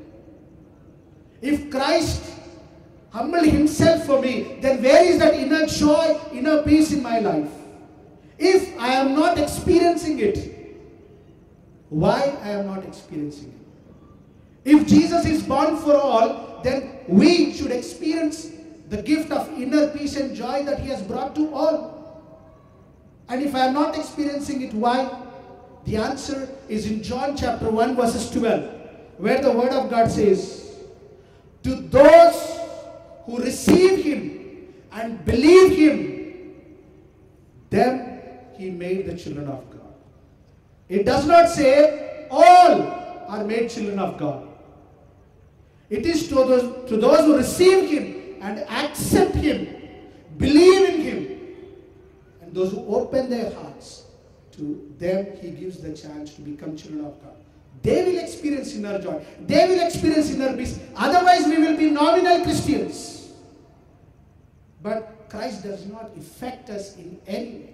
If Christ humbled himself for me, then where is that inner joy, inner peace in my life? If I am not experiencing it, why I am not experiencing it? If Jesus is born for all, then we should experience the gift of inner peace and joy that he has brought to all. And if I am not experiencing it, why? The answer is in John chapter 1 verses 12, where the word of God says, to those who receive him and believe him, them he made the children of God. It does not say all are made children of God. It is to those who receive him and accept him, believe in him, and those who open their hearts, to them he gives the chance to become children of God. They will experience inner joy. They will experience inner peace. Otherwise we will be nominal Christians. But Christ does not affect us in any way.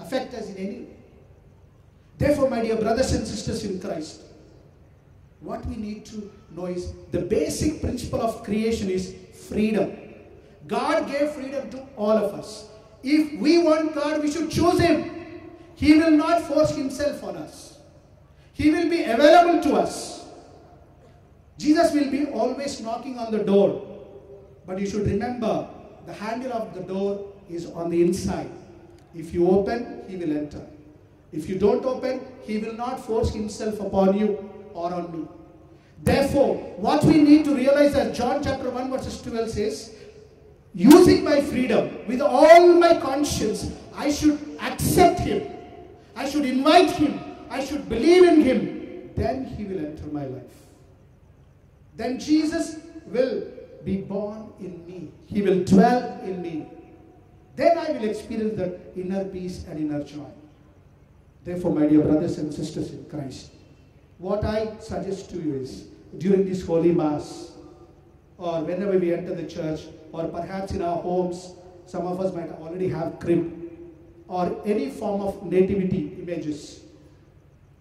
Therefore, my dear brothers and sisters in Christ, what we need to know is the basic principle of creation is freedom. God gave freedom to all of us. If we want God, we should choose him. He will not force himself on us. He will be available to us. Jesus will be always knocking on the door. But you should remember, the handle of the door is on the inside. If you open, he will enter. If you don't open, he will not force himself upon you or on me. Therefore, what we need to realize, as John chapter 1 verses 12 says, using my freedom with all my conscience, I should accept him. I should invite him. I should believe in him. Then he will enter my life. Then Jesus will be born in me. He will dwell in me. Then I will experience that inner peace and inner joy. Therefore, my dear brothers and sisters in Christ, what I suggest to you is, during this Holy Mass, or whenever we enter the church, or perhaps in our homes, some of us might already have crib, or any form of nativity images,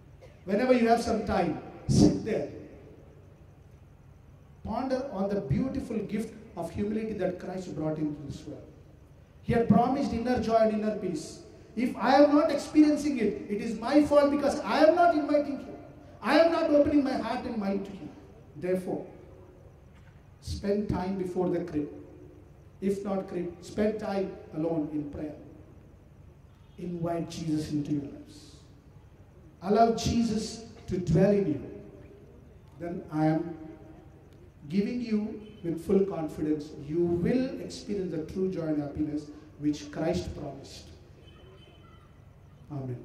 Whenever you have some time, sit there. Ponder on the beautiful gift of humility that Christ brought into this world. He had promised inner joy and inner peace. If I am not experiencing it, it is my fault because I am not inviting Him. I am not opening my heart and mind to Him. Therefore, spend time before the crib. If not crib, spend time alone in prayer. Invite Jesus into your lives. Allow Jesus to dwell in you. Then I am giving you with full confidence, you will experience the true joy and happiness which Christ promised. Amen.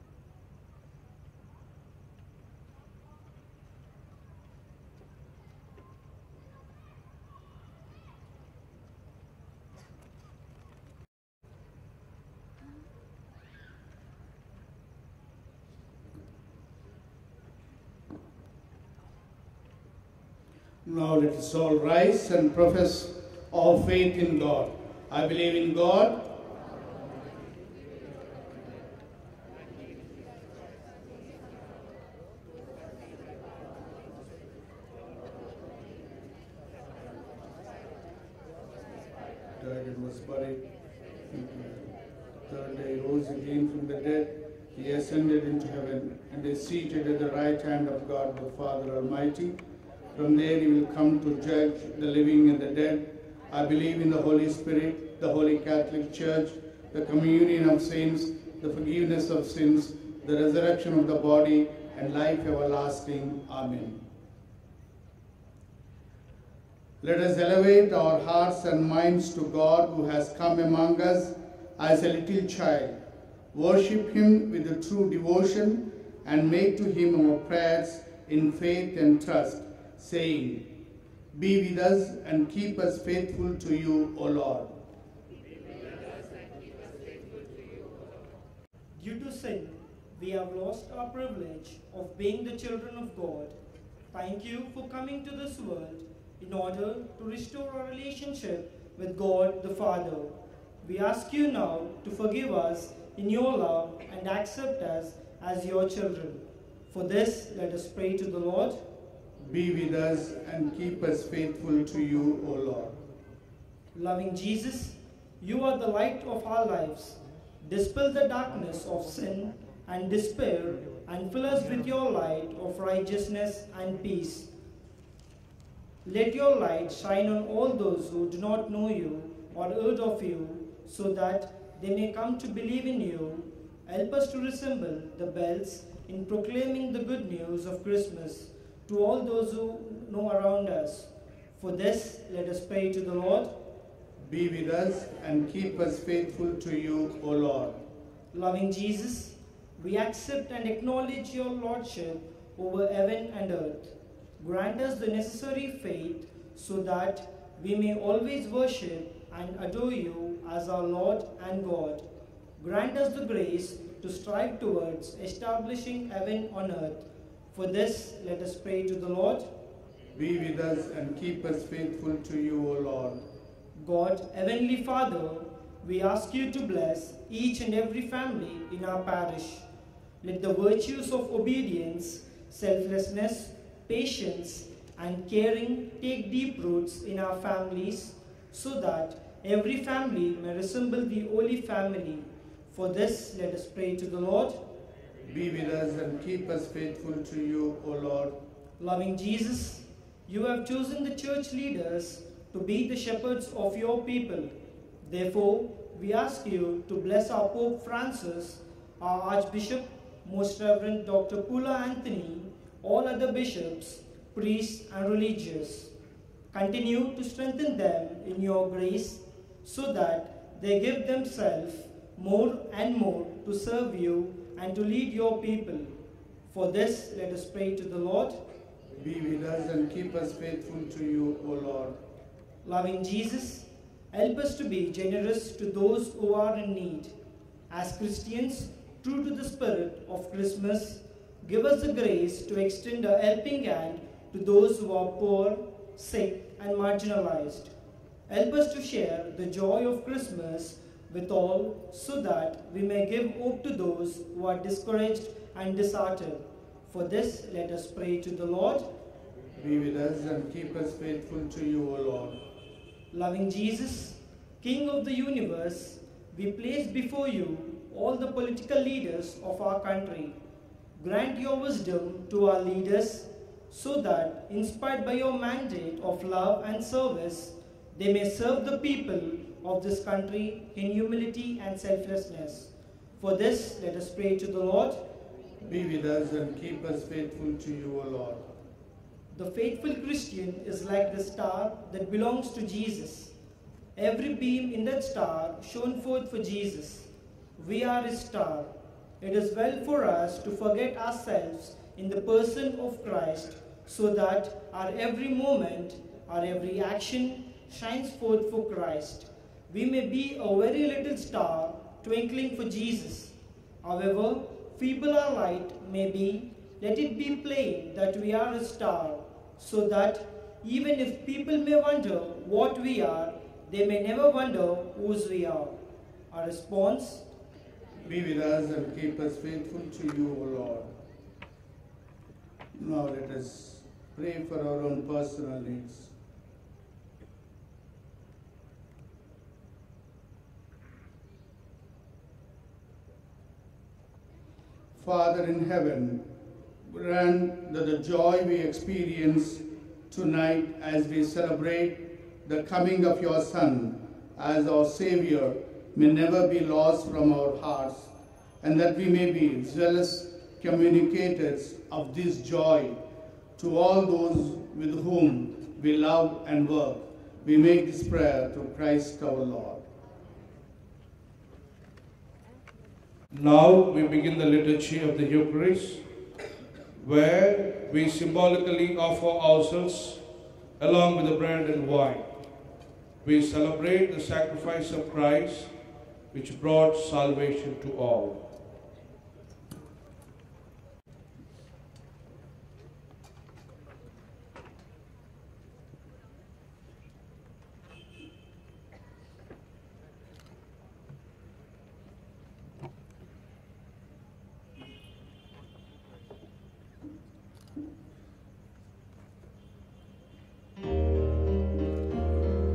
Now let us all rise and profess our faith in God. I believe in God, died and was buried. Third day rose again from the dead. He ascended into heaven and is seated at the right hand of God the Father Almighty. From there He will come to judge the living and the dead. I believe in the Holy Spirit, the Holy Catholic Church, the communion of saints, the forgiveness of sins, the resurrection of the body, and life everlasting. Amen. Let us elevate our hearts and minds to God who has come among us as a little child. Worship Him with a true devotion and make to Him our prayers in faith and trust, saying, Be with us and keep us faithful to you, O Lord. Due to sin, we have lost our privilege of being the children of God. Thank you for coming to this world in order to restore our relationship with God the Father. We ask you now to forgive us in your love and accept us as your children. For this, let us pray to the Lord. Be with us and keep us faithful to you, O Lord. Loving Jesus, you are the light of our lives. Dispel the darkness of sin and despair and fill us with your light of righteousness and peace. Let your light shine on all those who do not know you or heard of you, so that they may come to believe in you. Help us to resemble the bells in proclaiming the good news of Christmas to all those who know around us. For this, let us pray to the Lord. Be with us and keep us faithful to you, O Lord. Loving Jesus, we accept and acknowledge your Lordship over heaven and earth. Grant us the necessary faith so that we may always worship and adore you as our Lord and God. Grant us the grace to strive towards establishing heaven on earth. For this, let us pray to the Lord. Be with us and keep us faithful to you, O Lord. God, Heavenly Father, we ask you to bless each and every family in our parish. Let the virtues of obedience, selflessness, patience, and caring take deep roots in our families, so that every family may resemble the Holy Family. For this, let us pray to the Lord. Be with us and keep us faithful to you, O Lord. Loving Jesus, you have chosen the church leaders to be the shepherds of your people. Therefore, we ask you to bless our Pope Francis, our Archbishop, Most Reverend Dr. Pula Anthony, all other bishops, priests, and religious. Continue to strengthen them in your grace, so that they give themselves more and more to serve you and to lead your people. For this, let us pray to the Lord. Be with us and keep us faithful to you, O Lord. Loving Jesus, help us to be generous to those who are in need. As Christians, true to the spirit of Christmas, give us the grace to extend a helping hand to those who are poor, sick, and marginalized. Help us to share the joy of Christmas with all, so that we may give hope to those who are discouraged and disheartened. For this, let us pray to the Lord. Be with us and keep us faithful to you, O Lord. Loving Jesus, King of the universe, we place before you all the political leaders of our country. Grant your wisdom to our leaders so that, inspired by your mandate of love and service, they may serve the people of this country in humility and selflessness. For this, let us pray to the Lord. Be with us and keep us faithful to you, O Lord. The faithful Christian is like the star that belongs to Jesus. Every beam in that star shone forth for Jesus. We are his star. It is well for us to forget ourselves in the person of Christ, so that our every moment, our every action shines forth for Christ. We may be a very little star twinkling for Jesus. However feeble our light may be, let it be plain that we are a star, so that even if people may wonder what we are, they may never wonder whose we are. Our response: Be with us and keep us faithful to you, O Lord. Now let us pray for our own personal needs. Father in heaven, grant that the joy we experience tonight as we celebrate the coming of your Son as our Savior may never be lost from our hearts, and that we may be zealous communicators of this joy to all those with whom we love and work. We make this prayer through Christ our Lord. Now we begin the liturgy of the Eucharist, where we symbolically offer ourselves along with the bread and wine. We celebrate the sacrifice of Christ, which brought salvation to all.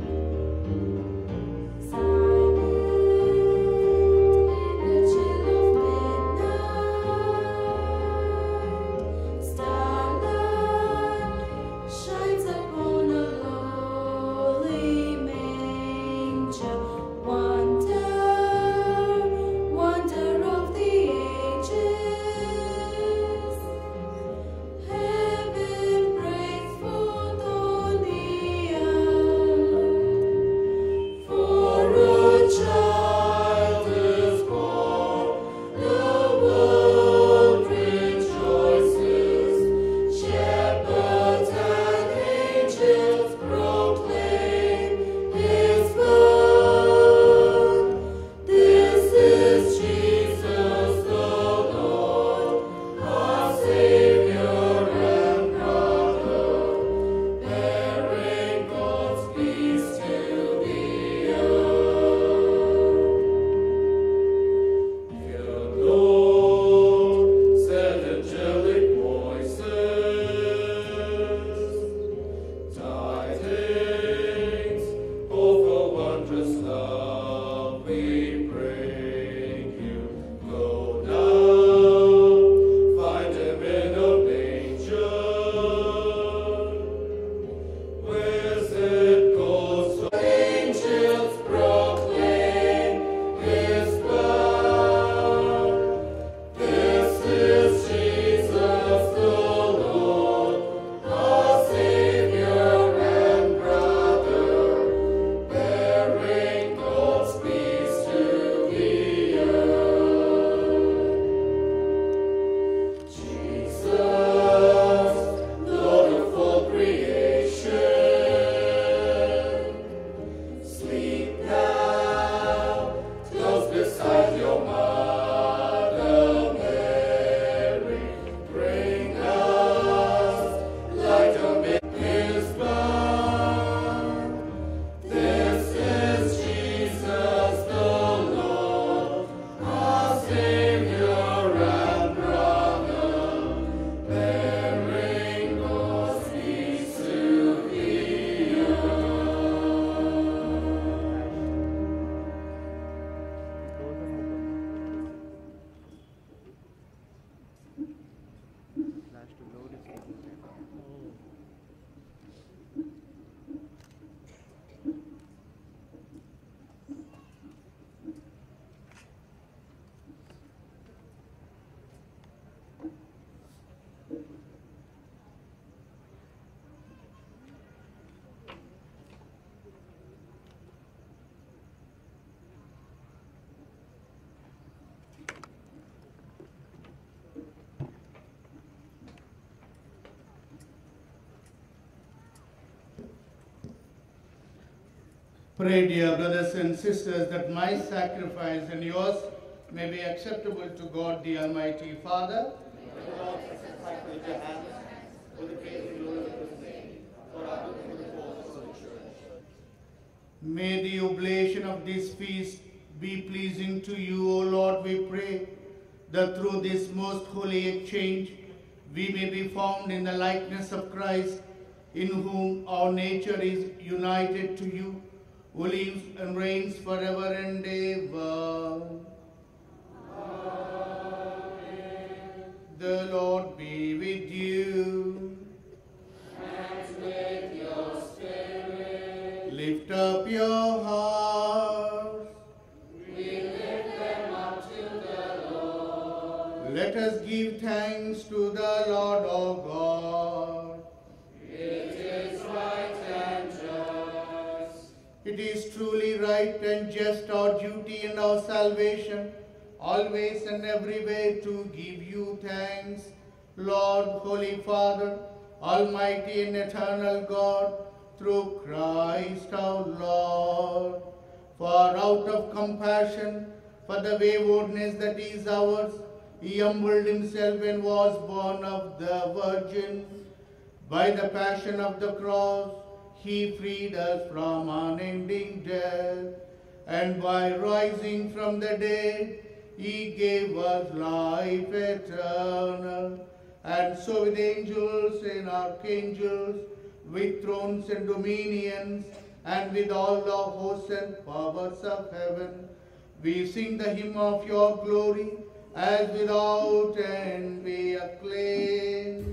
Silent in the chill of Pray, dear brothers and sisters, that my sacrifice and yours may be acceptable to God the Almighty Father. May the Lord sanctify your hands for the praise and glory of his name, for our good and the cause of the church. May the oblation of this feast be pleasing to you, O Lord, we pray, that through this most holy exchange we may be formed in the likeness of Christ, in whom our nature is united to you, who lives and reigns forever and ever. Amen. The Lord be with you. And with your spirit. Lift up your hearts. We lift them up to the Lord. Let us give thanks to the Lord our God. It is right and just. It is truly right and just, our duty and our salvation, always and everywhere to give you thanks, Lord, Holy Father, Almighty and eternal God, through Christ our Lord. For out of compassion for the waywardness that is ours, he humbled himself and was born of the Virgin. By the passion of the cross, he freed us from unending death, and by rising from the dead, he gave us life eternal. And so with angels and archangels, with thrones and dominions, and with all the hosts and powers of heaven, we sing the hymn of your glory, as without end we acclaim.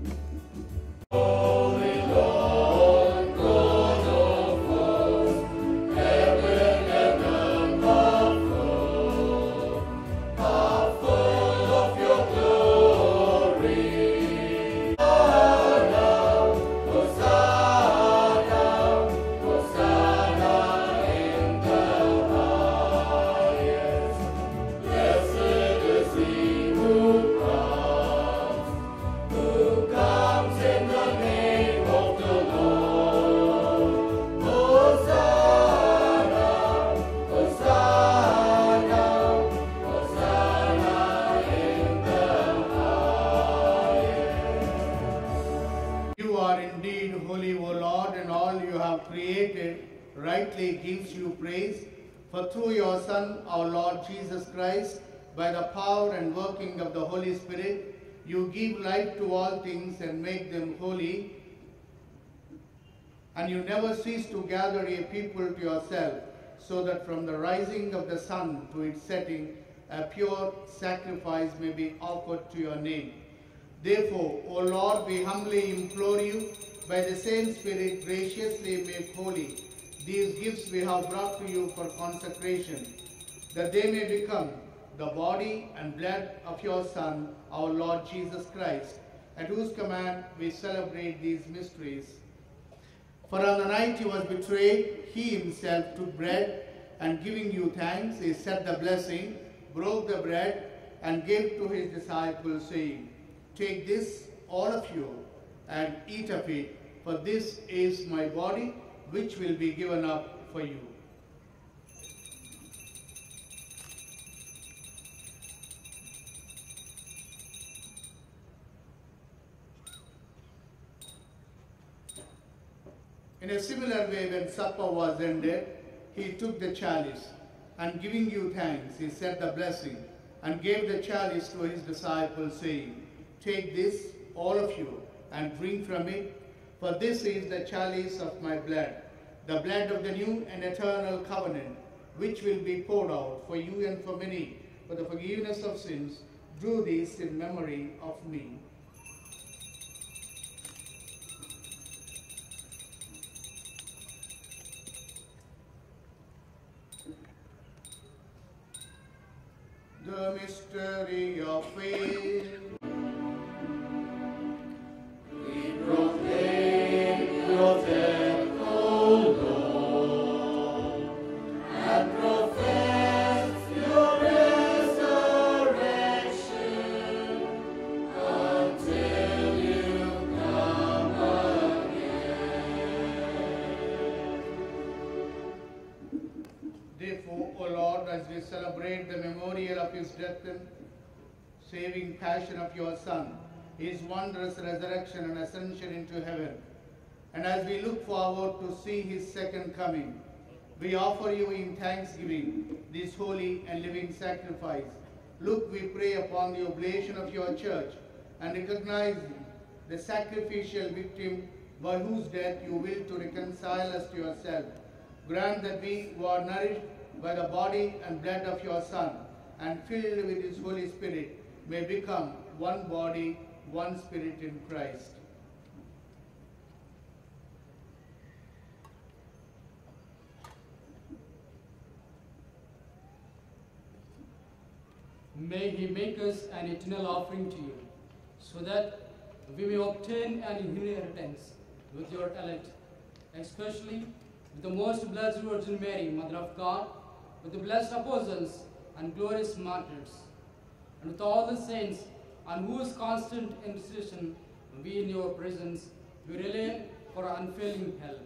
Holy Lord, God of hosts, heaven and earth are full of your glory. Hosanna, Hosanna, Hosanna in the highest. Blessed is he who comes in the name of the Lord. Hosanna, Hosanna, Hosanna in the highest. You are indeed holy, O Lord, and all you have created rightly gives you praise. For through your Son, our Lord Jesus Christ, by the power and working of the Holy Spirit, you give life to all things and make them holy, and you never cease to gather a people to yourself, so that from the rising of the sun to its setting, a pure sacrifice may be offered to your name. Therefore, O Lord, we humbly implore you, by the same Spirit graciously make holy these gifts we have brought to you for consecration, that they may become the body and blood of your Son, our Lord Jesus Christ, at whose command we celebrate these mysteries. For on the night he was betrayed, he himself took bread, and giving you thanks, he said the blessing, broke the bread, and gave to his disciples, saying, "Take this, all of you, and eat of it, for this is my body, which will be given up for you." In a similar way, when supper was ended, he took the chalice, and giving you thanks, he said the blessing, and gave the chalice to his disciples, saying, "Take this, all of you, and drink from it, for this is the chalice of my blood, the blood of the new and eternal covenant, which will be poured out for you and for many, for the forgiveness of sins. Do this in memory of me." The mystery of faith. We proclaim your death, O Lord, and profess your resurrection until you come again. Therefore, O Lord, as we celebrate the memorial of his death and saving passion of your Son, his wondrous resurrection and ascension into heaven, and as we look forward to see his second coming, we offer you in thanksgiving this holy and living sacrifice. Look, we pray upon the oblation of your church and recognize the sacrificial victim by whose death you will to reconcile us to yourself. Grant that we who are nourished by the body and blood of your Son and filled with his Holy Spirit may become one body, one spirit in Christ. May he make us an eternal offering to you, so that we may obtain an inheritance with your elect, especially with the most blessed Virgin Mary, Mother of God, with the blessed apostles and glorious martyrs, and with all the saints, on whose constant intercession we in your presence we rely for unfailing help.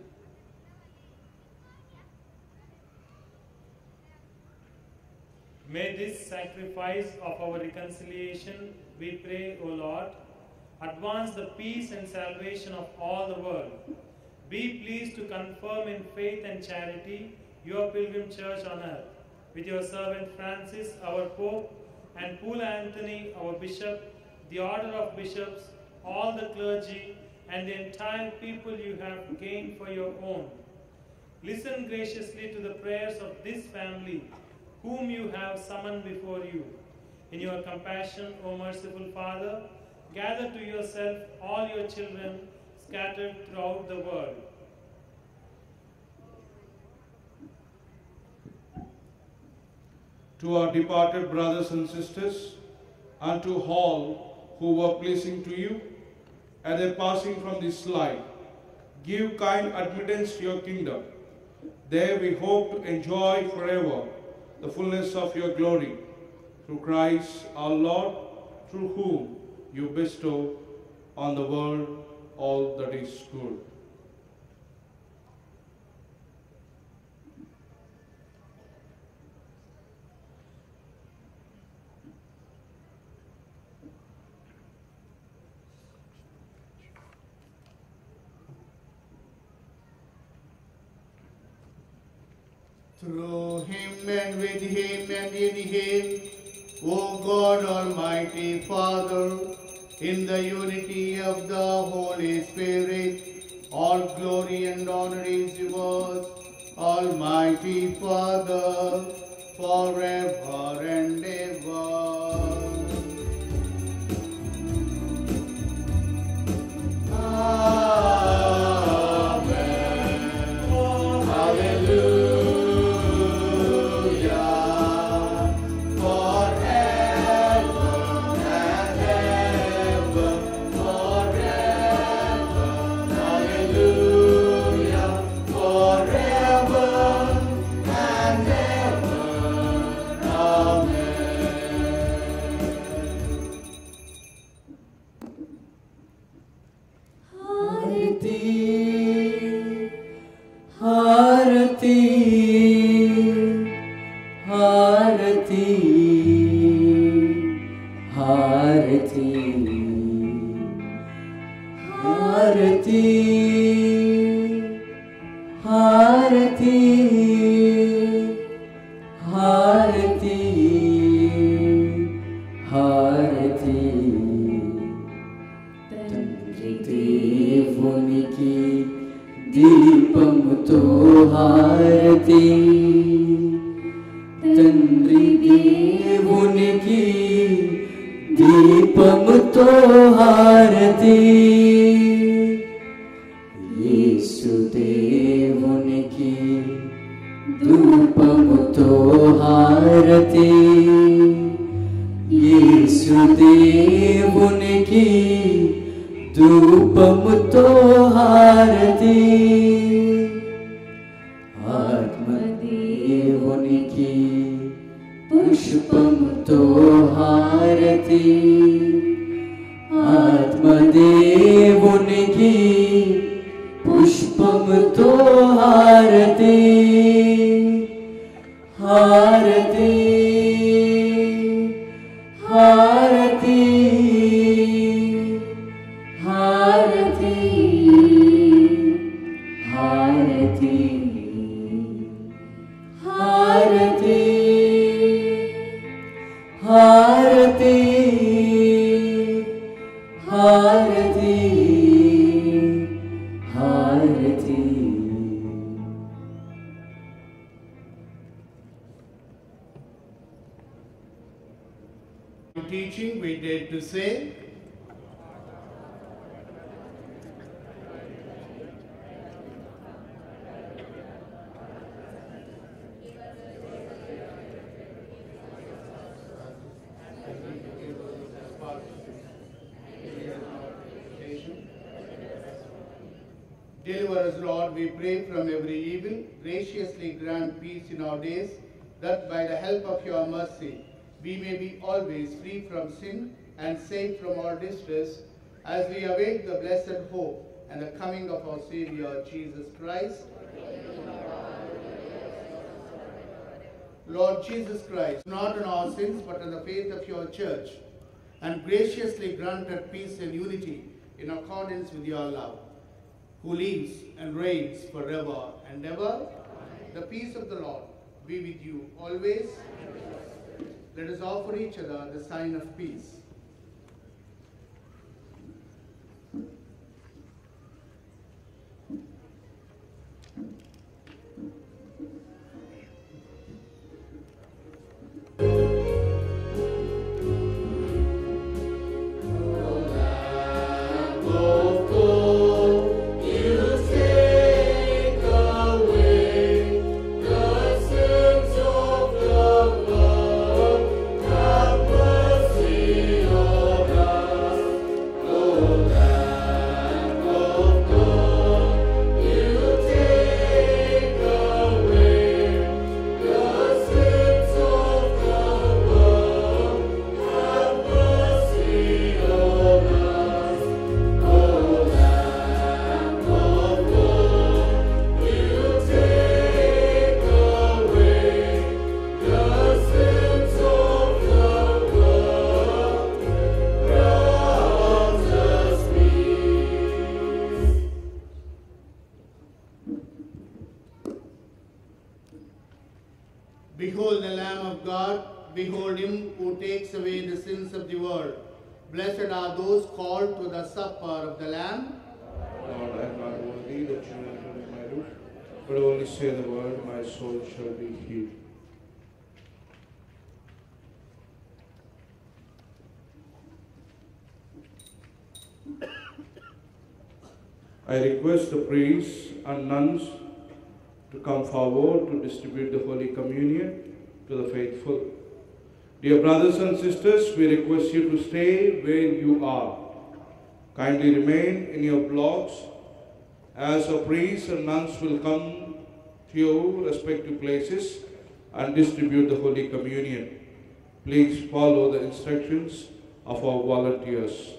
May this sacrifice of our reconciliation, we pray, O Lord, advance the peace and salvation of all the world. Be pleased to confirm in faith and charity your pilgrim church on earth, with your servant Francis, our Pope, and Paul Anthony, our Bishop, the order of bishops, all the clergy, and the entire people you have gained for your own. Listen graciously to the prayers of this family, whom you have summoned before you. In your compassion, O merciful Father, gather to yourself all your children scattered throughout the world. To our departed brothers and sisters, and to all who were pleasing to you, at their passing from this life, give kind admittance to your kingdom. There we hope to enjoy forever the fullness of your glory, through Christ our Lord, through whom you bestow on the world all that is good. Through him and with him and in him, O God Almighty Father, in the unity of the Holy Spirit, all glory and honor is yours, Almighty Father, forever and ever. Amen. Hallelujah. Harati, Harati, Harati, Harati, Harati, Harati, Harati, Harati. Teaching, we dare to say, deliver us, Lord, we pray, from every evil. Graciously grant peace in our days, that by the help of your mercy, we may be always free from sin and safe from all distress, as we await the blessed hope and the coming of our Savior, Jesus Christ. Lord Jesus Christ, not on our sins, but on the faith of your church, and graciously granted peace and unity in accordance with your love, who lives and reigns forever and ever. The peace of the Lord be with you always. Let us offer each other the sign of peace. Behold the Lamb of God, behold him who takes away the sins of the world. Blessed are those called to the supper of the Lamb. Lord, I am not worthy that you enter under my roof, but only say the word, my soul shall be healed. I request the priests and nuns to come forward to distribute the Holy Communion to the faithful. Dear brothers and sisters, we request you to stay where you are. Kindly remain in your blocks as our priests and nuns will come to your respective places and distribute the Holy Communion. Please follow the instructions of our volunteers.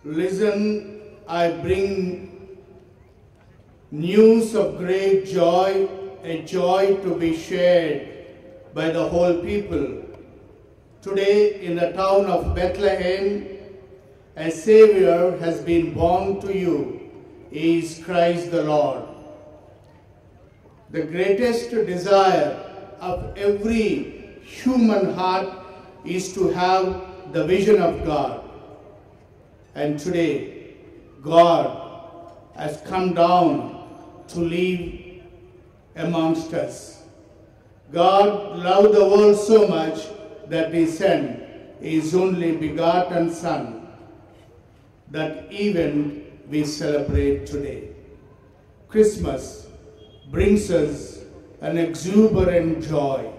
Listen, I bring news of great joy, a joy to be shared by the whole people. Today in the town of Bethlehem, a Savior has been born to you. He is Christ the Lord. The greatest desire of every human heart is to have the vision of God. And today, God has come down to live amongst us. God loved the world so much that He sent His only begotten Son. That event we celebrate today. Christmas brings us an exuberant joy.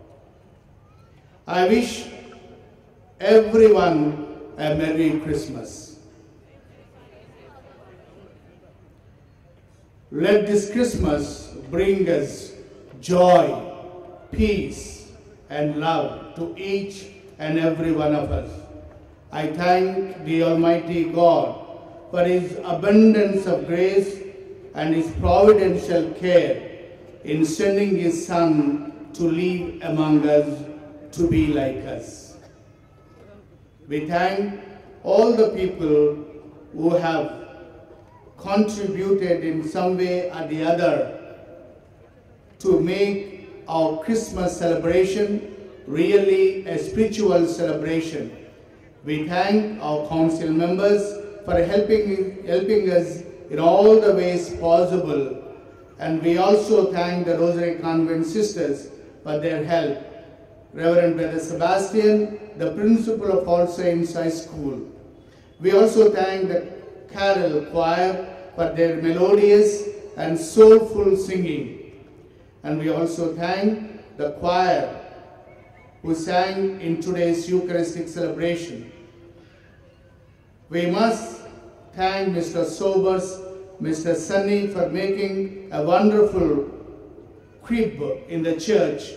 I wish everyone a Merry Christmas. Let this Christmas bring us joy, peace, and love to each and every one of us. I thank the Almighty God for His abundance of grace and His providential care in sending His Son to live among us, to be like us. We thank all the people who have contributed in some way or the other to make our Christmas celebration really a spiritual celebration. We thank our council members for helping us in all the ways possible, and we also thank the Rosary Convent sisters for their help. Reverend Brother Sebastian, the principal of All Saints High School. We also thank the Carol Choir for their melodious and soulful singing. And we also thank the choir who sang in today's Eucharistic celebration. We must thank Mr. Sobers, Mr. Sunny for making a wonderful crib in the church.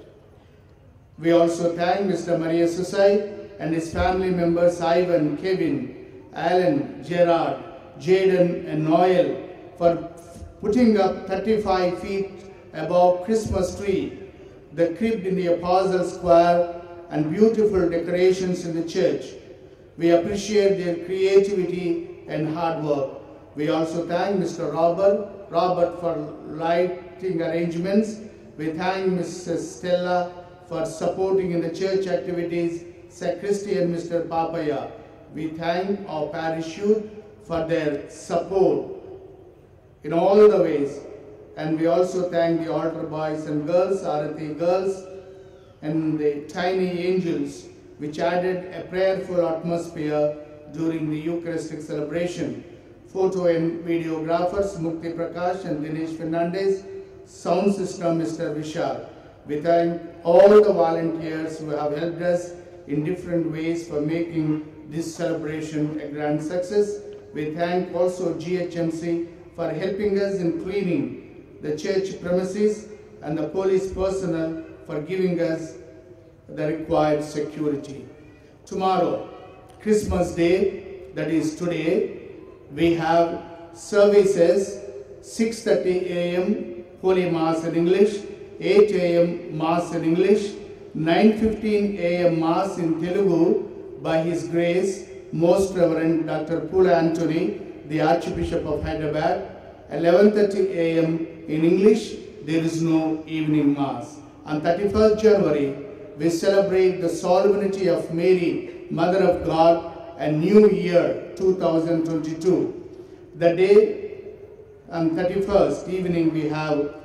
We also thank Mr. Maria Susai and his family members Ivan, Kevin, Alan, Gerard, Jaden and Noel for putting up 35 feet above Christmas tree, the crib in the Apostles' Square and beautiful decorations in the church. We appreciate their creativity and hard work. We also thank Mr. Robert for lighting arrangements. We thank Mrs. Stella for supporting in the church activities, Sacristy and Mr. Papaya. We thank our parish youth for their support in all the ways. And we also thank the altar boys and girls, Arati girls, and the tiny angels, which added a prayerful atmosphere during the Eucharistic celebration. Photo and videographers, Mukti Prakash and Dinesh Fernandez. Sound system, Mr. Vishal. We thank all the volunteers who have helped us in different ways for making this celebration a grand success. We thank also GHMC for helping us in cleaning the church premises and the police personnel for giving us the required security. Tomorrow, Christmas Day, that is today, we have services 6:30 a.m. Holy Mass in English, 8 a.m. Mass in English, 9:15 a.m. Mass in Telugu by His Grace, Most Reverend Dr. Pula Anthony, the Archbishop of Hyderabad. 11:30 a.m. in English, there is no evening Mass. On 31st January, we celebrate the solemnity of Mary, Mother of God, and New Year 2022. The day on 31st evening we have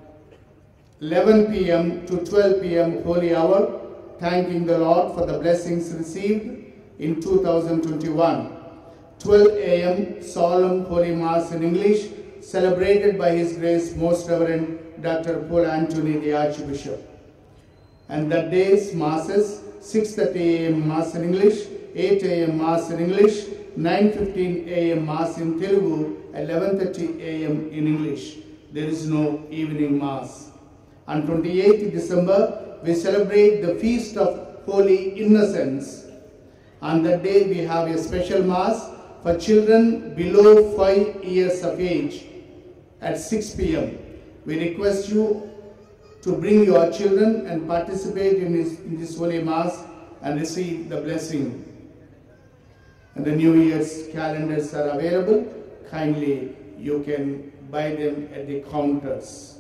11 p.m. to 12 p.m. Holy Hour, thanking the Lord for the blessings received in 2021. 12 a.m. Solemn Holy Mass in English, celebrated by His Grace Most Reverend Dr. Paul Anthony, the Archbishop. And that day's Masses, 6:30 a.m. Mass in English, 8 a.m. Mass in English, 9:15 a.m. Mass in Telugu, 11:30 a.m. in English. There is no evening Mass. On 28th December, we celebrate the Feast of Holy Innocents. On that day, we have a special Mass for children below 5 years of age at 6 p.m. We request you to bring your children and participate in this Holy Mass and receive the blessing. And the New Year's calendars are available. Kindly, you can buy them at the counters.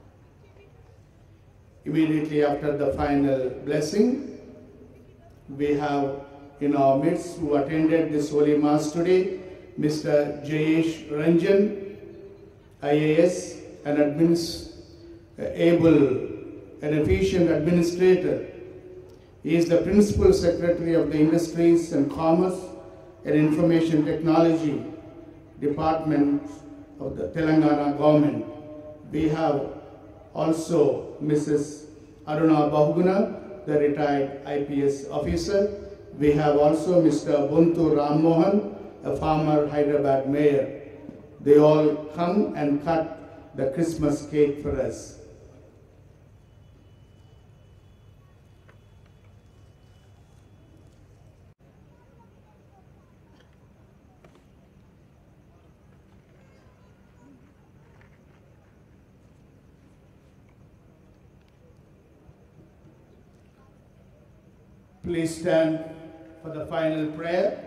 Immediately after the final blessing, we have in our midst who attended this Holy Mass today, Mr. Jayesh Ranjan, IAS, able and efficient administrator. He is the Principal Secretary of the Industries and Commerce and Information Technology Department of the Telangana government. We have also Mrs. Aruna Bahuguna, the retired IPS officer. We have also Mr. Buntu Ram Mohan, a former Hyderabad mayor. They all come and cut the Christmas cake for us. Please stand for the final prayer.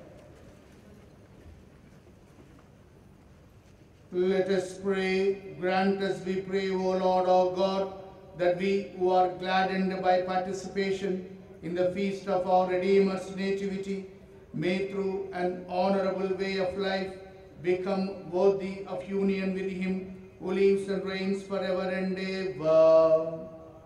Let us pray. Grant us, we pray, O Lord our God, that we who are gladdened by participation in the feast of our Redeemer's nativity may through an honorable way of life become worthy of union with him who lives and reigns forever and ever.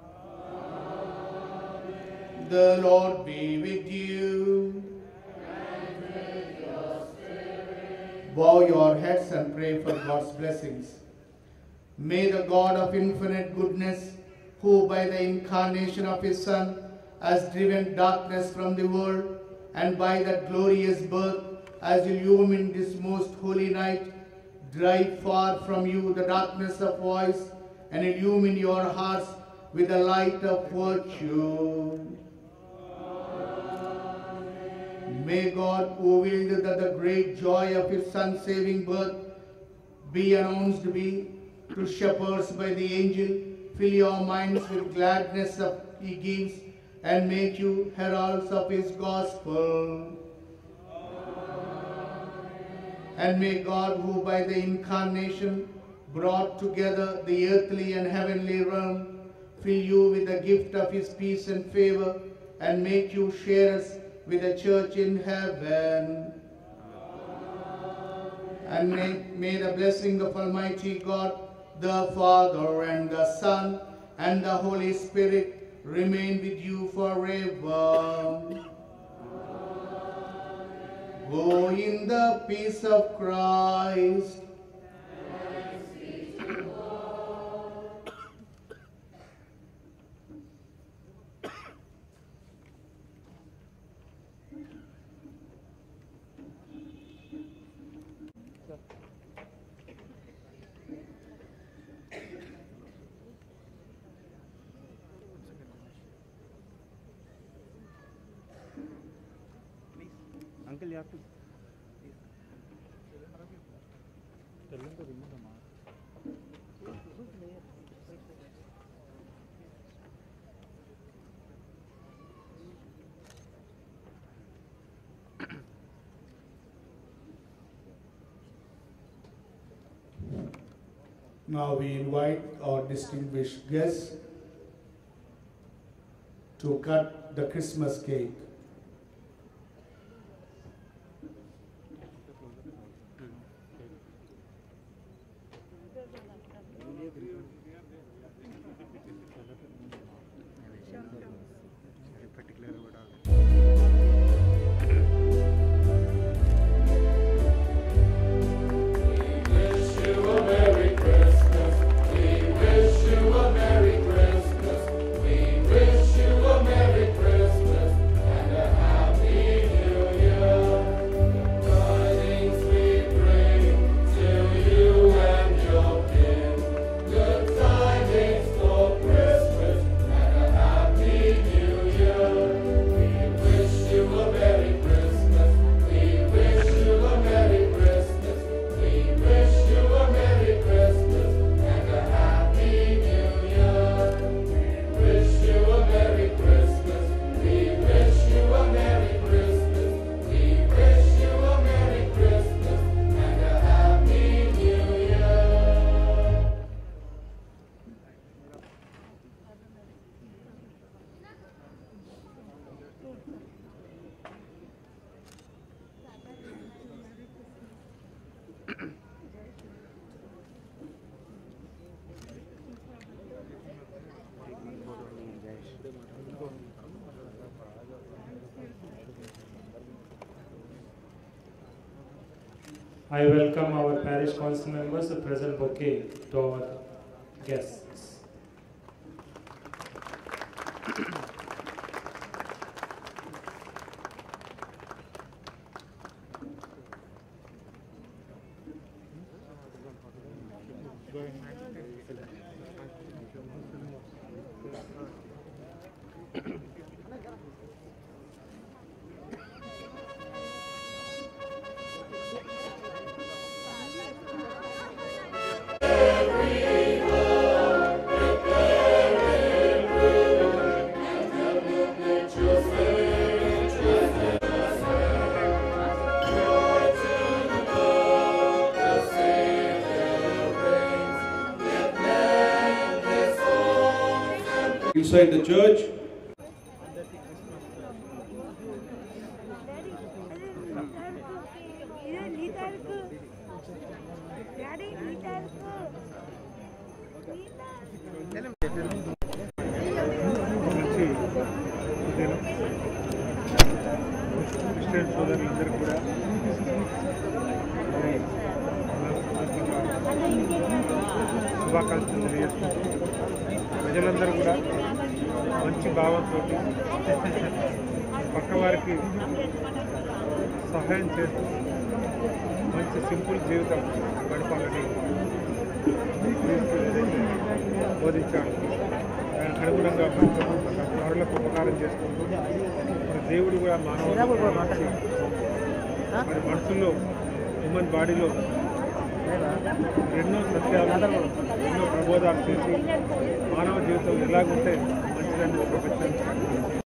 The Lord be with you. And with your spirit. Bow your heads and pray for God's blessings. May the God of infinite goodness, who by the incarnation of his Son has driven darkness from the world, and by that glorious birth has illumined this most holy night, drive far from you the darkness of vice and illumine your hearts with the light of virtue. May God, who willed that the great joy of his Son's saving birth be announced to shepherds by the angel, fill your minds with gladness of he gives, and make you heralds of his gospel. And may God, who by the incarnation brought together the earthly and heavenly realm, fill you with the gift of his peace and favor, and make you sharers with the church in heaven. And may the blessing of Almighty God, the Father and the Son and the Holy Spirit remain with you forever. Go in the peace of Christ. Uncle, you have to tell them to remove the mask. Now we invite our distinguished guests to cut the Christmas cake. Merry Christmas, and I welcome our parish council members to present bouquet to our guests. Inside the church, Christian సోదరులందరూ కూడా శుభాకాంక్షలు తెలియజేస్తున్నారు. ప్రజలందరూ కూడా మంచి భావంతో పక్కవారికి సహాయం చేస్తూ మంచి సింపుల్ జీవితం గడపాలని బోధించాడు. దానికి అనుగుణంగా పరులకు ఉపకారం చేసుకుంటూ మరి దేవుడు కూడా మానవ మరి మనసులో హ్యూమన్ బాడీలో ఎన్నో సత్యాలు ఎన్నో ప్రబోధాలు చేసి మానవ జీవితం ఎలాగుంటే మంచిదని ప్రపంచానికి